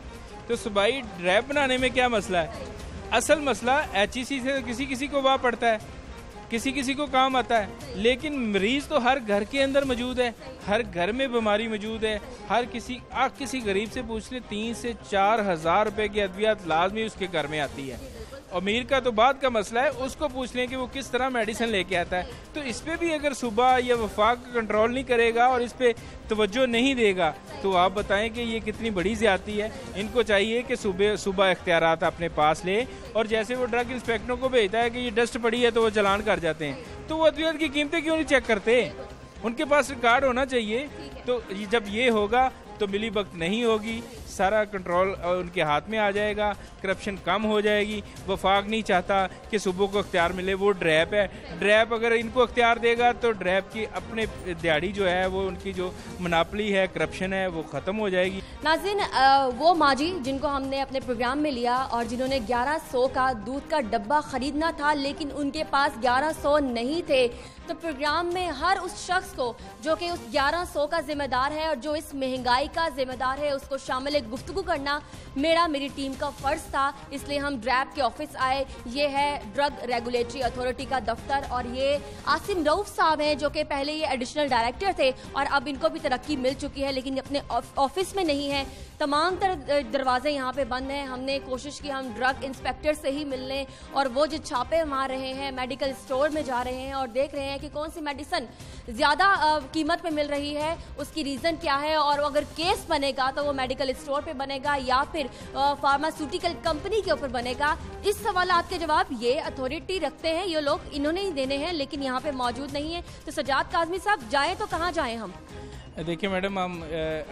तो सूबाई ड्रैप बनाने में क्या मसला है? असल मसला एच ई सी से किसी किसी को वाह पड़ता है, किसी किसी को काम आता है, लेकिन मरीज तो हर घर के अंदर मौजूद है, हर घर में बीमारी मौजूद है, हर किसी आप किसी गरीब से पूछ ले तीन से चार हजार रुपए की अद्वियात लाजमी उसके घर में आती है। अमीर का तो बाद का मसला है, उसको पूछ लें कि वो किस तरह मेडिसिन लेके आता है। तो इस पे भी अगर सूबा या वफाक कंट्रोल नहीं करेगा और इस पे तवज्जो नहीं देगा तो आप बताएं कि ये कितनी बड़ी ज्यादती है। इनको चाहिए कि सूबे सूबा इख्तियारात अपने पास ले, और जैसे वो ड्रग इंस्पेक्टरों को भेजता है कि ये डस्ट पड़ी है तो वो चलान कर जाते हैं, तो वो अद्वियात की कीमतें क्यों नहीं चेक करते? उनके पास रिकॉर्ड होना चाहिए। तो जब ये होगा तो मिली वक्त नहीं होगी, सारा कंट्रोल उनके हाथ में आ जाएगा, करप्शन कम हो जाएगी। वफाक नहीं चाहता कि सूबों को अख्तियार मिले, वो ड्रैप है, ड्रैप अगर इनको अख्तियार देगा तो ड्रैप की अपने दिहाड़ी जो है वो उनकी जो मनापली है, करप्शन है, वो ख़त्म हो जाएगी। नाज़रीन, वो माजी जिनको हमने अपने प्रोग्राम में लिया और जिन्होंने ग्यारह सौ का दूध का डब्बा ख़रीदना था लेकिन उनके पास ग्यारह सौ नहीं थे, तो प्रोग्राम में हर उस शख्स को जो कि उस ग्यारह सौ का जिम्मेदार है और जो इस महंगाई का जिम्मेदार है उसको शामिल मामले गुफ्तगू करना मेरा मेरी टीम का फर्ज था, इसलिए हम ड्रैब के ऑफिस आए। ये है ड्रग रेगुलेटरी अथॉरिटी का दफ्तर और ये आसिम रऊफ साहब हैं जो कि पहले ये एडिशनल डायरेक्टर थे और अब इनको भी तरक्की मिल चुकी है, लेकिन अपने ऑफिस में नहीं है। तमाम तरह दरवाजे यहाँ पे बंद हैं। हमने कोशिश की हम ड्रग इंस्पेक्टर से ही मिल लें और वो जो छापे मार रहे हैं मेडिकल स्टोर में जा रहे हैं और देख रहे हैं कि कौन सी मेडिसिन ज़्यादा कीमत पे मिल रही है, उसकी रीज़न क्या है, और अगर केस बनेगा तो वो मेडिकल स्टोर पे बनेगा या फिर फार्मास्यूटिकल कंपनी के ऊपर बनेगा। इस सवालात के जवाब ये अथॉरिटी रखते हैं, ये लोग इन्होंने ही देने हैं, लेकिन यहाँ पे मौजूद नहीं है। तो सजाद काज़मी साहब जाएँ तो कहाँ जाएँ हम? देखिए मैडम, हम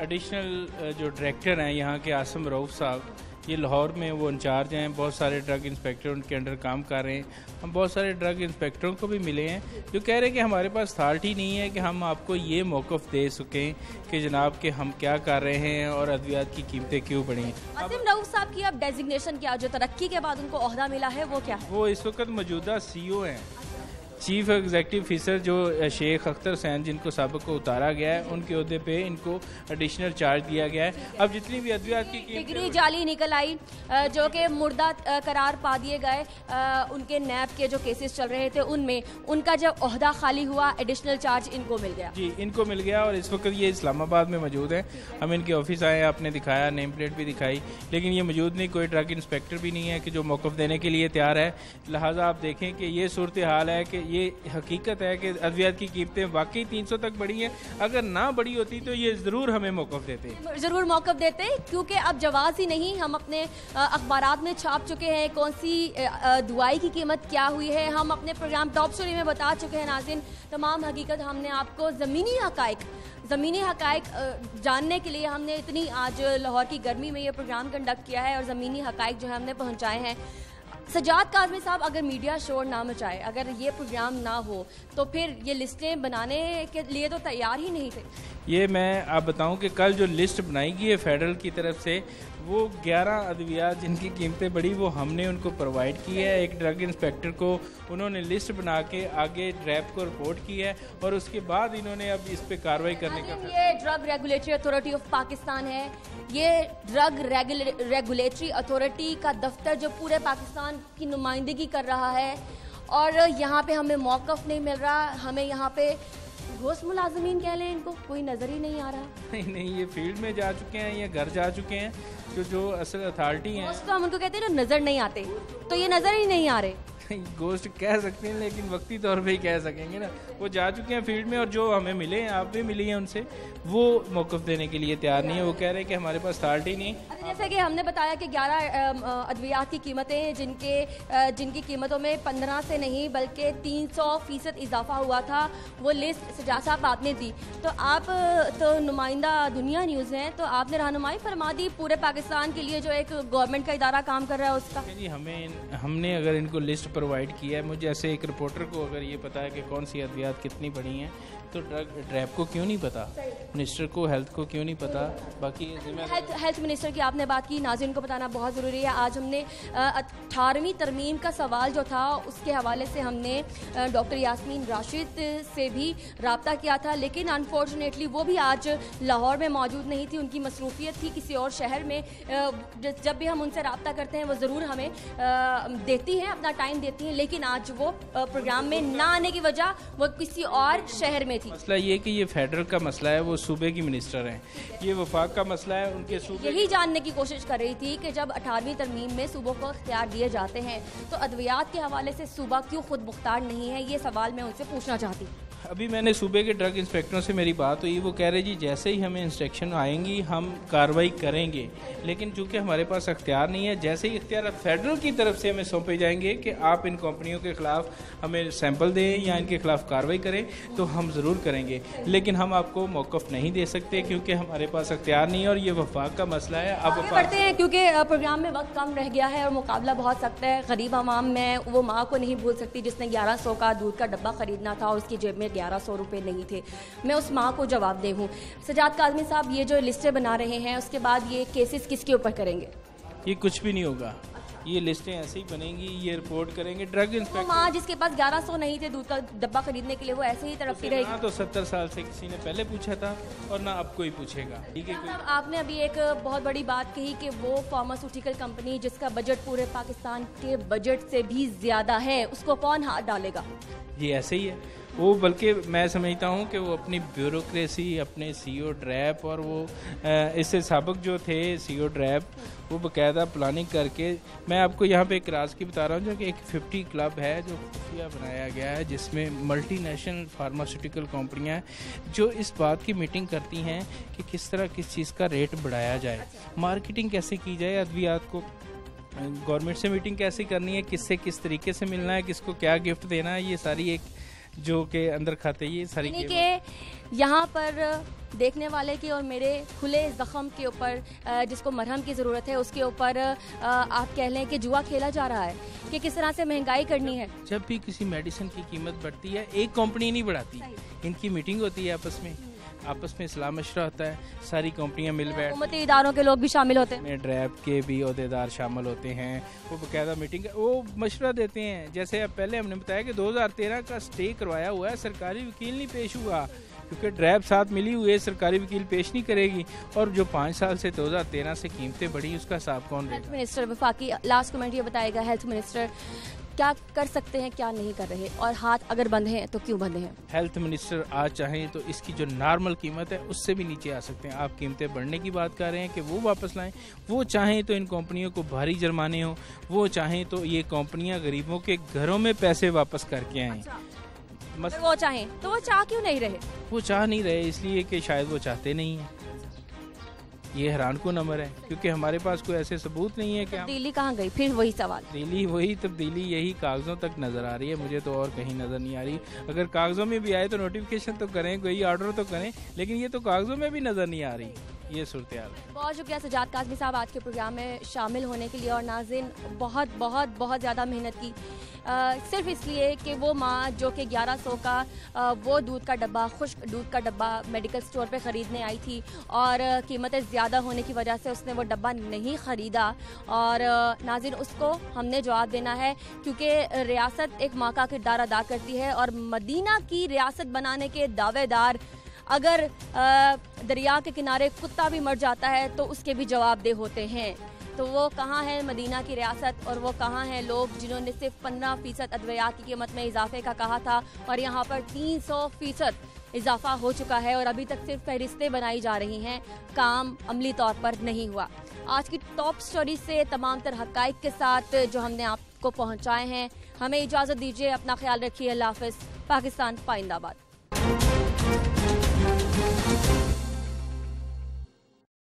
एडिशनल जो डायरेक्टर हैं यहाँ के आसिम रऊफ साहब, ये लाहौर में वो इंचार्ज हैं, बहुत सारे ड्रग इंस्पेक्टर उनके अंडर काम कर रहे हैं। हम बहुत सारे ड्रग इंस्पेक्टरों को भी मिले हैं जो कह रहे हैं कि हमारे पास अथॉरिटी नहीं है कि हम आपको ये मौक़िफ़ दे सकें कि जनाब कि हम क्या कर रहे हैं और अद्वियात की कीमतें क्यों बढ़ी हैं। आसिम रऊफ साहब की अब डेजिग्नेशन क्या, जो तरक्की के बाद उनको ओहदा मिला है वो क्या है? वो इस वक्त मौजूदा सी ओ हैं, चीफ एग्जीक्यूटिव ऑफिसर जो शेख अख्तर हुसैन जिनको सबक को उतारा गया है, उनके ओहदे पे इनको एडिशनल चार्ज दिया गया है। अब जितनी भी अद्वियात की डिग्री जाली निकल आई, जो कि मुर्दा करार पा दिए गए, उनके नैब के जो केसेस चल रहे थे उनमें उनका जब ओहदा खाली हुआ एडिशनल चार्ज इनको मिल गया। जी, इनको मिल गया और इस वक्त ये इस्लामाबाद में मौजूद है। हम इनके ऑफिस आए, आपने दिखाया, नेम प्लेट भी दिखाई, लेकिन ये मौजूद नहीं, कोई ड्रग इंस्पेक्टर भी नहीं है कि जो मौक़िफ़ देने के लिए तैयार है। लिहाजा आप देखें कि ये सूरत हाल है कि ये हकीकत है कि अद्वियात की कीमतें वाकई तीन सौ तक बढ़ी हैं। अगर ना बढ़ी होती तो ये ज़रूर हमें मौक़िफ़ देते, ज़रूर मौक़िफ़ देते, क्योंकि अब जवाब ही नहीं। हम अपने अखबारात में छाप चुके हैं कौन सी दवाई की कीमत क्या हुई है। हम अपने प्रोग्राम टॉप स्टोरी में बता चुके हैं नाज़रीन, तमाम हकीकत हमने आपको ज़मीनी हक़ाइक़ ज़मीनी हक़ाइक़ जानने के लिए हमने इतनी आज लाहौर की गर्मी में ये प्रोग्राम कंडक्ट किया है और ज़मीनी हक़ाइक़ जो है हमने पहुँचाए हैं। सजाद काज़मी साहब, अगर मीडिया शोर ना मचाए, अगर ये प्रोग्राम ना हो तो फिर ये लिस्टें बनाने के लिए तो तैयार ही नहीं थे। ये मैं आप बताऊं कि कल जो लिस्ट बनाई गई है फेडरल की तरफ से, वो ग्यारह अद्वियात जिनकी कीमतें बढ़ी वो हमने उनको प्रोवाइड की है। एक ड्रग इंस्पेक्टर को उन्होंने लिस्ट बना के आगे ड्रैब को रिपोर्ट की है और उसके बाद इन्होंने अब इस पे कार्रवाई करने का। ये drug regulatory authority of Pakistan है, ये ड्रग रेगुलेटरी अथॉरिटी का दफ्तर जो पूरे पाकिस्तान की नुमाइंदगी कर रहा है और यहाँ पे हमें मौक़िफ़ नहीं मिल रहा। हमें यहाँ पे घोष मुलाजमीन कह लें इनको, कोई नज़र ही नहीं आ रहा। नहीं नहीं, ये फील्ड में जा चुके हैं या घर जा चुके हैं, जो जो असल अथॉरिटी हैं। तो हम उनको कहते हैं जो नज़र नहीं आते, तो ये नज़र ही नहीं आ रहे। गोश्त कह सकते हैं लेकिन वक्ती तौर पे ही कह सकेंगे ना। वो जा चुके हैं फील्ड में और जो हमें मिले हैं, आप भी मिली हैं उनसे, वो मौक़िफ़ देने के लिए तैयार नहीं है। वो कह रहे हैं कि हमारे पास अथॉरिटी नहीं। जैसे कि हमने बताया कि ग्यारह अद्वियात की कीमतें जिनके जिनकी कीमतों में पंद्रह से नहीं बल्कि तीन सौ फीसद इजाफा हुआ था, वो लिस्ट सजाद साहब आपने दी। तो आप तो नुमाइंदा दुनिया न्यूज़ हैं, तो आपने रहनुमाई फरमा दी पूरे पाकिस्तान के लिए जो एक गवर्नमेंट का इदारा काम कर रहा है उसका। जी, हमें हमने अगर इनको लिस्ट प्रोवाइड किया है, मुझे ऐसे एक रिपोर्टर को अगर ये पता है कि कौन सी अद्वियात कितनी बढ़ी हैं, तो ड्रग ड्रैब को क्यों नहीं पता, मिनिस्टर को हेल्थ को क्यों नहीं पता। बाकी हेल्थ हेल्थ मिनिस्टर की आपने बात की, नाज़रीन को बताना बहुत ज़रूरी है। आज हमने अठारहवीं तरमीम का सवाल जो था उसके हवाले से हमने डॉक्टर यास्मीन राशिद से भी रब्ता किया था, लेकिन अनफॉर्चुनेटली वो भी आज लाहौर में मौजूद नहीं थी, उनकी मसरूफियत थी किसी और शहर में। जब भी हम उनसे रब्ता करते हैं वो ज़रूर हमें देती हैं, अपना टाइम देती हैं, लेकिन आज वो प्रोग्राम में ना आने की वजह वो किसी और शहर में थी। मसला ये कि ये फेडरल का मसला है, वो सूबे की मिनिस्टर हैं, ये वफाक का मसला है, उनके सूबे। यही जानने की कोशिश कर रही थी कि जब अठारहवीं तरमीम में सूबों को इख्तियार दिए जाते हैं तो अद्वियात के हवाले से सूबा क्यों खुद मुख्तार नहीं है, ये सवाल मैं उनसे पूछना चाहती। अभी मैंने सूबे के ड्रग इंस्पेक्टरों से मेरी बात हुई, वो कह रहे जी जैसे ही हमें इंस्ट्रक्शन आएंगी हम कार्रवाई करेंगे, लेकिन चूंकि हमारे पास अख्तियार नहीं है, जैसे ही इख्तियार फेडरल की तरफ से हमें सौंपे जाएंगे कि आप इन कंपनियों के खिलाफ हमें सैंपल दें या इनके खिलाफ कार्रवाई करें, तो हम ज़रूर करेंगे, लेकिन हम आपको मौक़िफ़ नहीं दे सकते क्योंकि हमारे पास अख्तियार नहीं है और ये वफाक का मसला है। अब करते हैं क्योंकि प्रोग्राम में वक्त कम रह गया है और मुकाबला बहुत सख्त है। गरीब आवाम में वो माँ को नहीं भूल सकती जिसने ग्यारह सौ का दूध का डब्बा खरीदना था और उसकी जेब में ग्यारह सौ रुपये नहीं थे। मैं उस माँ को जवाब दे हूँ। सजाद काज़मी साहब, ये जो लिस्टें बना रहे हैं उसके बाद ये केसेस किसके ऊपर करेंगे? ये कुछ भी नहीं होगा, ये लिस्टें ऐसे ही बनेंगी, ये रिपोर्ट करेंगे। ड्रग इंस्पेक्टर माँ जिसके पास ग्यारह सौ नहीं थे दूध का डब्बा खरीदने के लिए, वो ऐसे ही तड़पती रहेगी। ना तो सत्तर साल से किसी ने पहले पूछा था और ना अब कोई पूछेगा। ठीक है, आपने अभी एक बहुत बड़ी बात कही कि वो फार्मास्यूटिकल कंपनी जिसका बजट पूरे पाकिस्तान के बजट से भी ज्यादा है, उसको कौन हाथ डालेगा? ये ऐसे ही है वो, बल्कि मैं समझता हूँ कि वो अपनी ब्यूरोक्रेसी, अपने सीईओ ड्रैप और वो इससे सबक जो थे सीईओ ड्रैप, वो बाकायदा प्लानिंग करके, मैं आपको यहाँ पे एक राज की बता रहा हूँ जो कि एक फिफ्टी क्लब है जो खुफिया बनाया गया है, जिसमें मल्टीनेशनल फार्मास्यूटिकल कंपनियाँ जो इस बात की मीटिंग करती हैं कि किस तरह किस चीज़ का रेट बढ़ाया जाए, मार्केटिंग कैसे की जाए अद्वियात को, गवर्नमेंट से मीटिंग कैसे करनी है, किससे किस तरीके से मिलना है, किसको क्या गिफ्ट देना है, ये सारी एक जो के अंदर खाते ये सारी के यहाँ पर देखने वाले की और मेरे खुले जख्म के ऊपर जिसको मरहम की ज़रूरत है उसके ऊपर आप कह लें कि जुआ खेला जा रहा है कि किस तरह से महंगाई करनी है। जब भी किसी मेडिसिन की कीमत बढ़ती है एक कंपनी नहीं बढ़ाती, इनकी मीटिंग होती है आपस में, आपस में सलाह मशवरा होता है, सारी कंपनियां मिल बैठ, हुकूमती इदारों के लोग भी शामिल होते हैं, ड्रैप के भी ओहदेदार शामिल होते हैं, वो बाकायदा मीटिंग वो मशवरा देते हैं। जैसे अब पहले हमने बताया कि दो हज़ार तेरह का स्टे करवाया हुआ है, सरकारी वकील नहीं पेश हुआ क्योंकि ड्रैप साथ मिली हुई है, सरकारी वकील पेश नहीं करेगी, और जो पाँच साल से दो हज़ार तेरह से कीमतें बढ़ी उसका हिसाब कौन हेल्थ मिनिस्टर वफाकी लास्ट कमेंट ये बताएगा, हेल्थ मिनिस्टर क्या कर सकते हैं क्या नहीं कर रहे, और हाथ अगर बंधे हैं तो क्यों बंधे हैं? हेल्थ मिनिस्टर आज चाहें तो इसकी जो नॉर्मल कीमत है उससे भी नीचे आ सकते हैं। आप कीमतें बढ़ने की बात कर रहे हैं कि वो वापस लाएं, वो चाहें तो इन कंपनियों को भारी जुर्माने हो, वो चाहें तो ये कंपनियां गरीबों के घरों में पैसे वापस करके आएं। अच्छा। वो चाहें तो वो चाह क्यों नहीं रहे? वो चाह नहीं रहे इसलिए कि शायद वो चाहते नहीं है। ये हैरान को नंबर है क्योंकि हमारे पास कोई ऐसे सबूत नहीं है कि तब्दीली कहाँ गई? फिर वही सवाल, तब्दीली वही तब्दीली यही कागजों तक नजर आ रही है, मुझे तो और कहीं नजर नहीं आ रही। अगर कागजों में भी आए तो नोटिफिकेशन तो करें, कोई ऑर्डर तो करें, लेकिन ये तो कागजों में भी नजर नहीं आ रही। ये सूरत हाल है। बहुत शुक्रिया सजाद काज़मी साहब आज के प्रोग्राम में शामिल होने के लिए, और नाज़रीन बहुत बहुत बहुत ज़्यादा मेहनत की आ, सिर्फ इसलिए कि वो माँ जो कि ग्यारह सौ का आ, वो दूध का डब्बा, खुश्क दूध का डब्बा मेडिकल स्टोर पे ख़रीदने आई थी और कीमतें ज़्यादा होने की वजह से उसने वो डब्बा नहीं ख़रीदा, और नाज़रीन उसको हमने जवाब देना है क्योंकि रियासत एक माँ का किरदार अदा करती है, और मदीना की रियासत बनाने के दावेदार अगर दरिया के किनारे कुत्ता भी मर जाता है तो उसके भी जवाबदेह होते हैं। तो वो कहाँ है मदीना की रियासत, और वो कहाँ हैं लोग जिन्होंने सिर्फ पंद्रह फीसद अद्वियात की कीमत में इजाफे का कहा था, और यहाँ पर तीन सौ फीसद इजाफा हो चुका है और अभी तक सिर्फ फहरिस्तें बनाई जा रही हैं, काम अमली तौर पर नहीं हुआ। आज की टॉप स्टोरी से तमाम तर हक़ाइक़ के साथ जो हमने आपको पहुँचाए हैं, हमें इजाज़त दीजिए, अपना ख्याल रखिए, अल्लाह हाफ़िज़, पाकिस्तान पाइंदाबाद।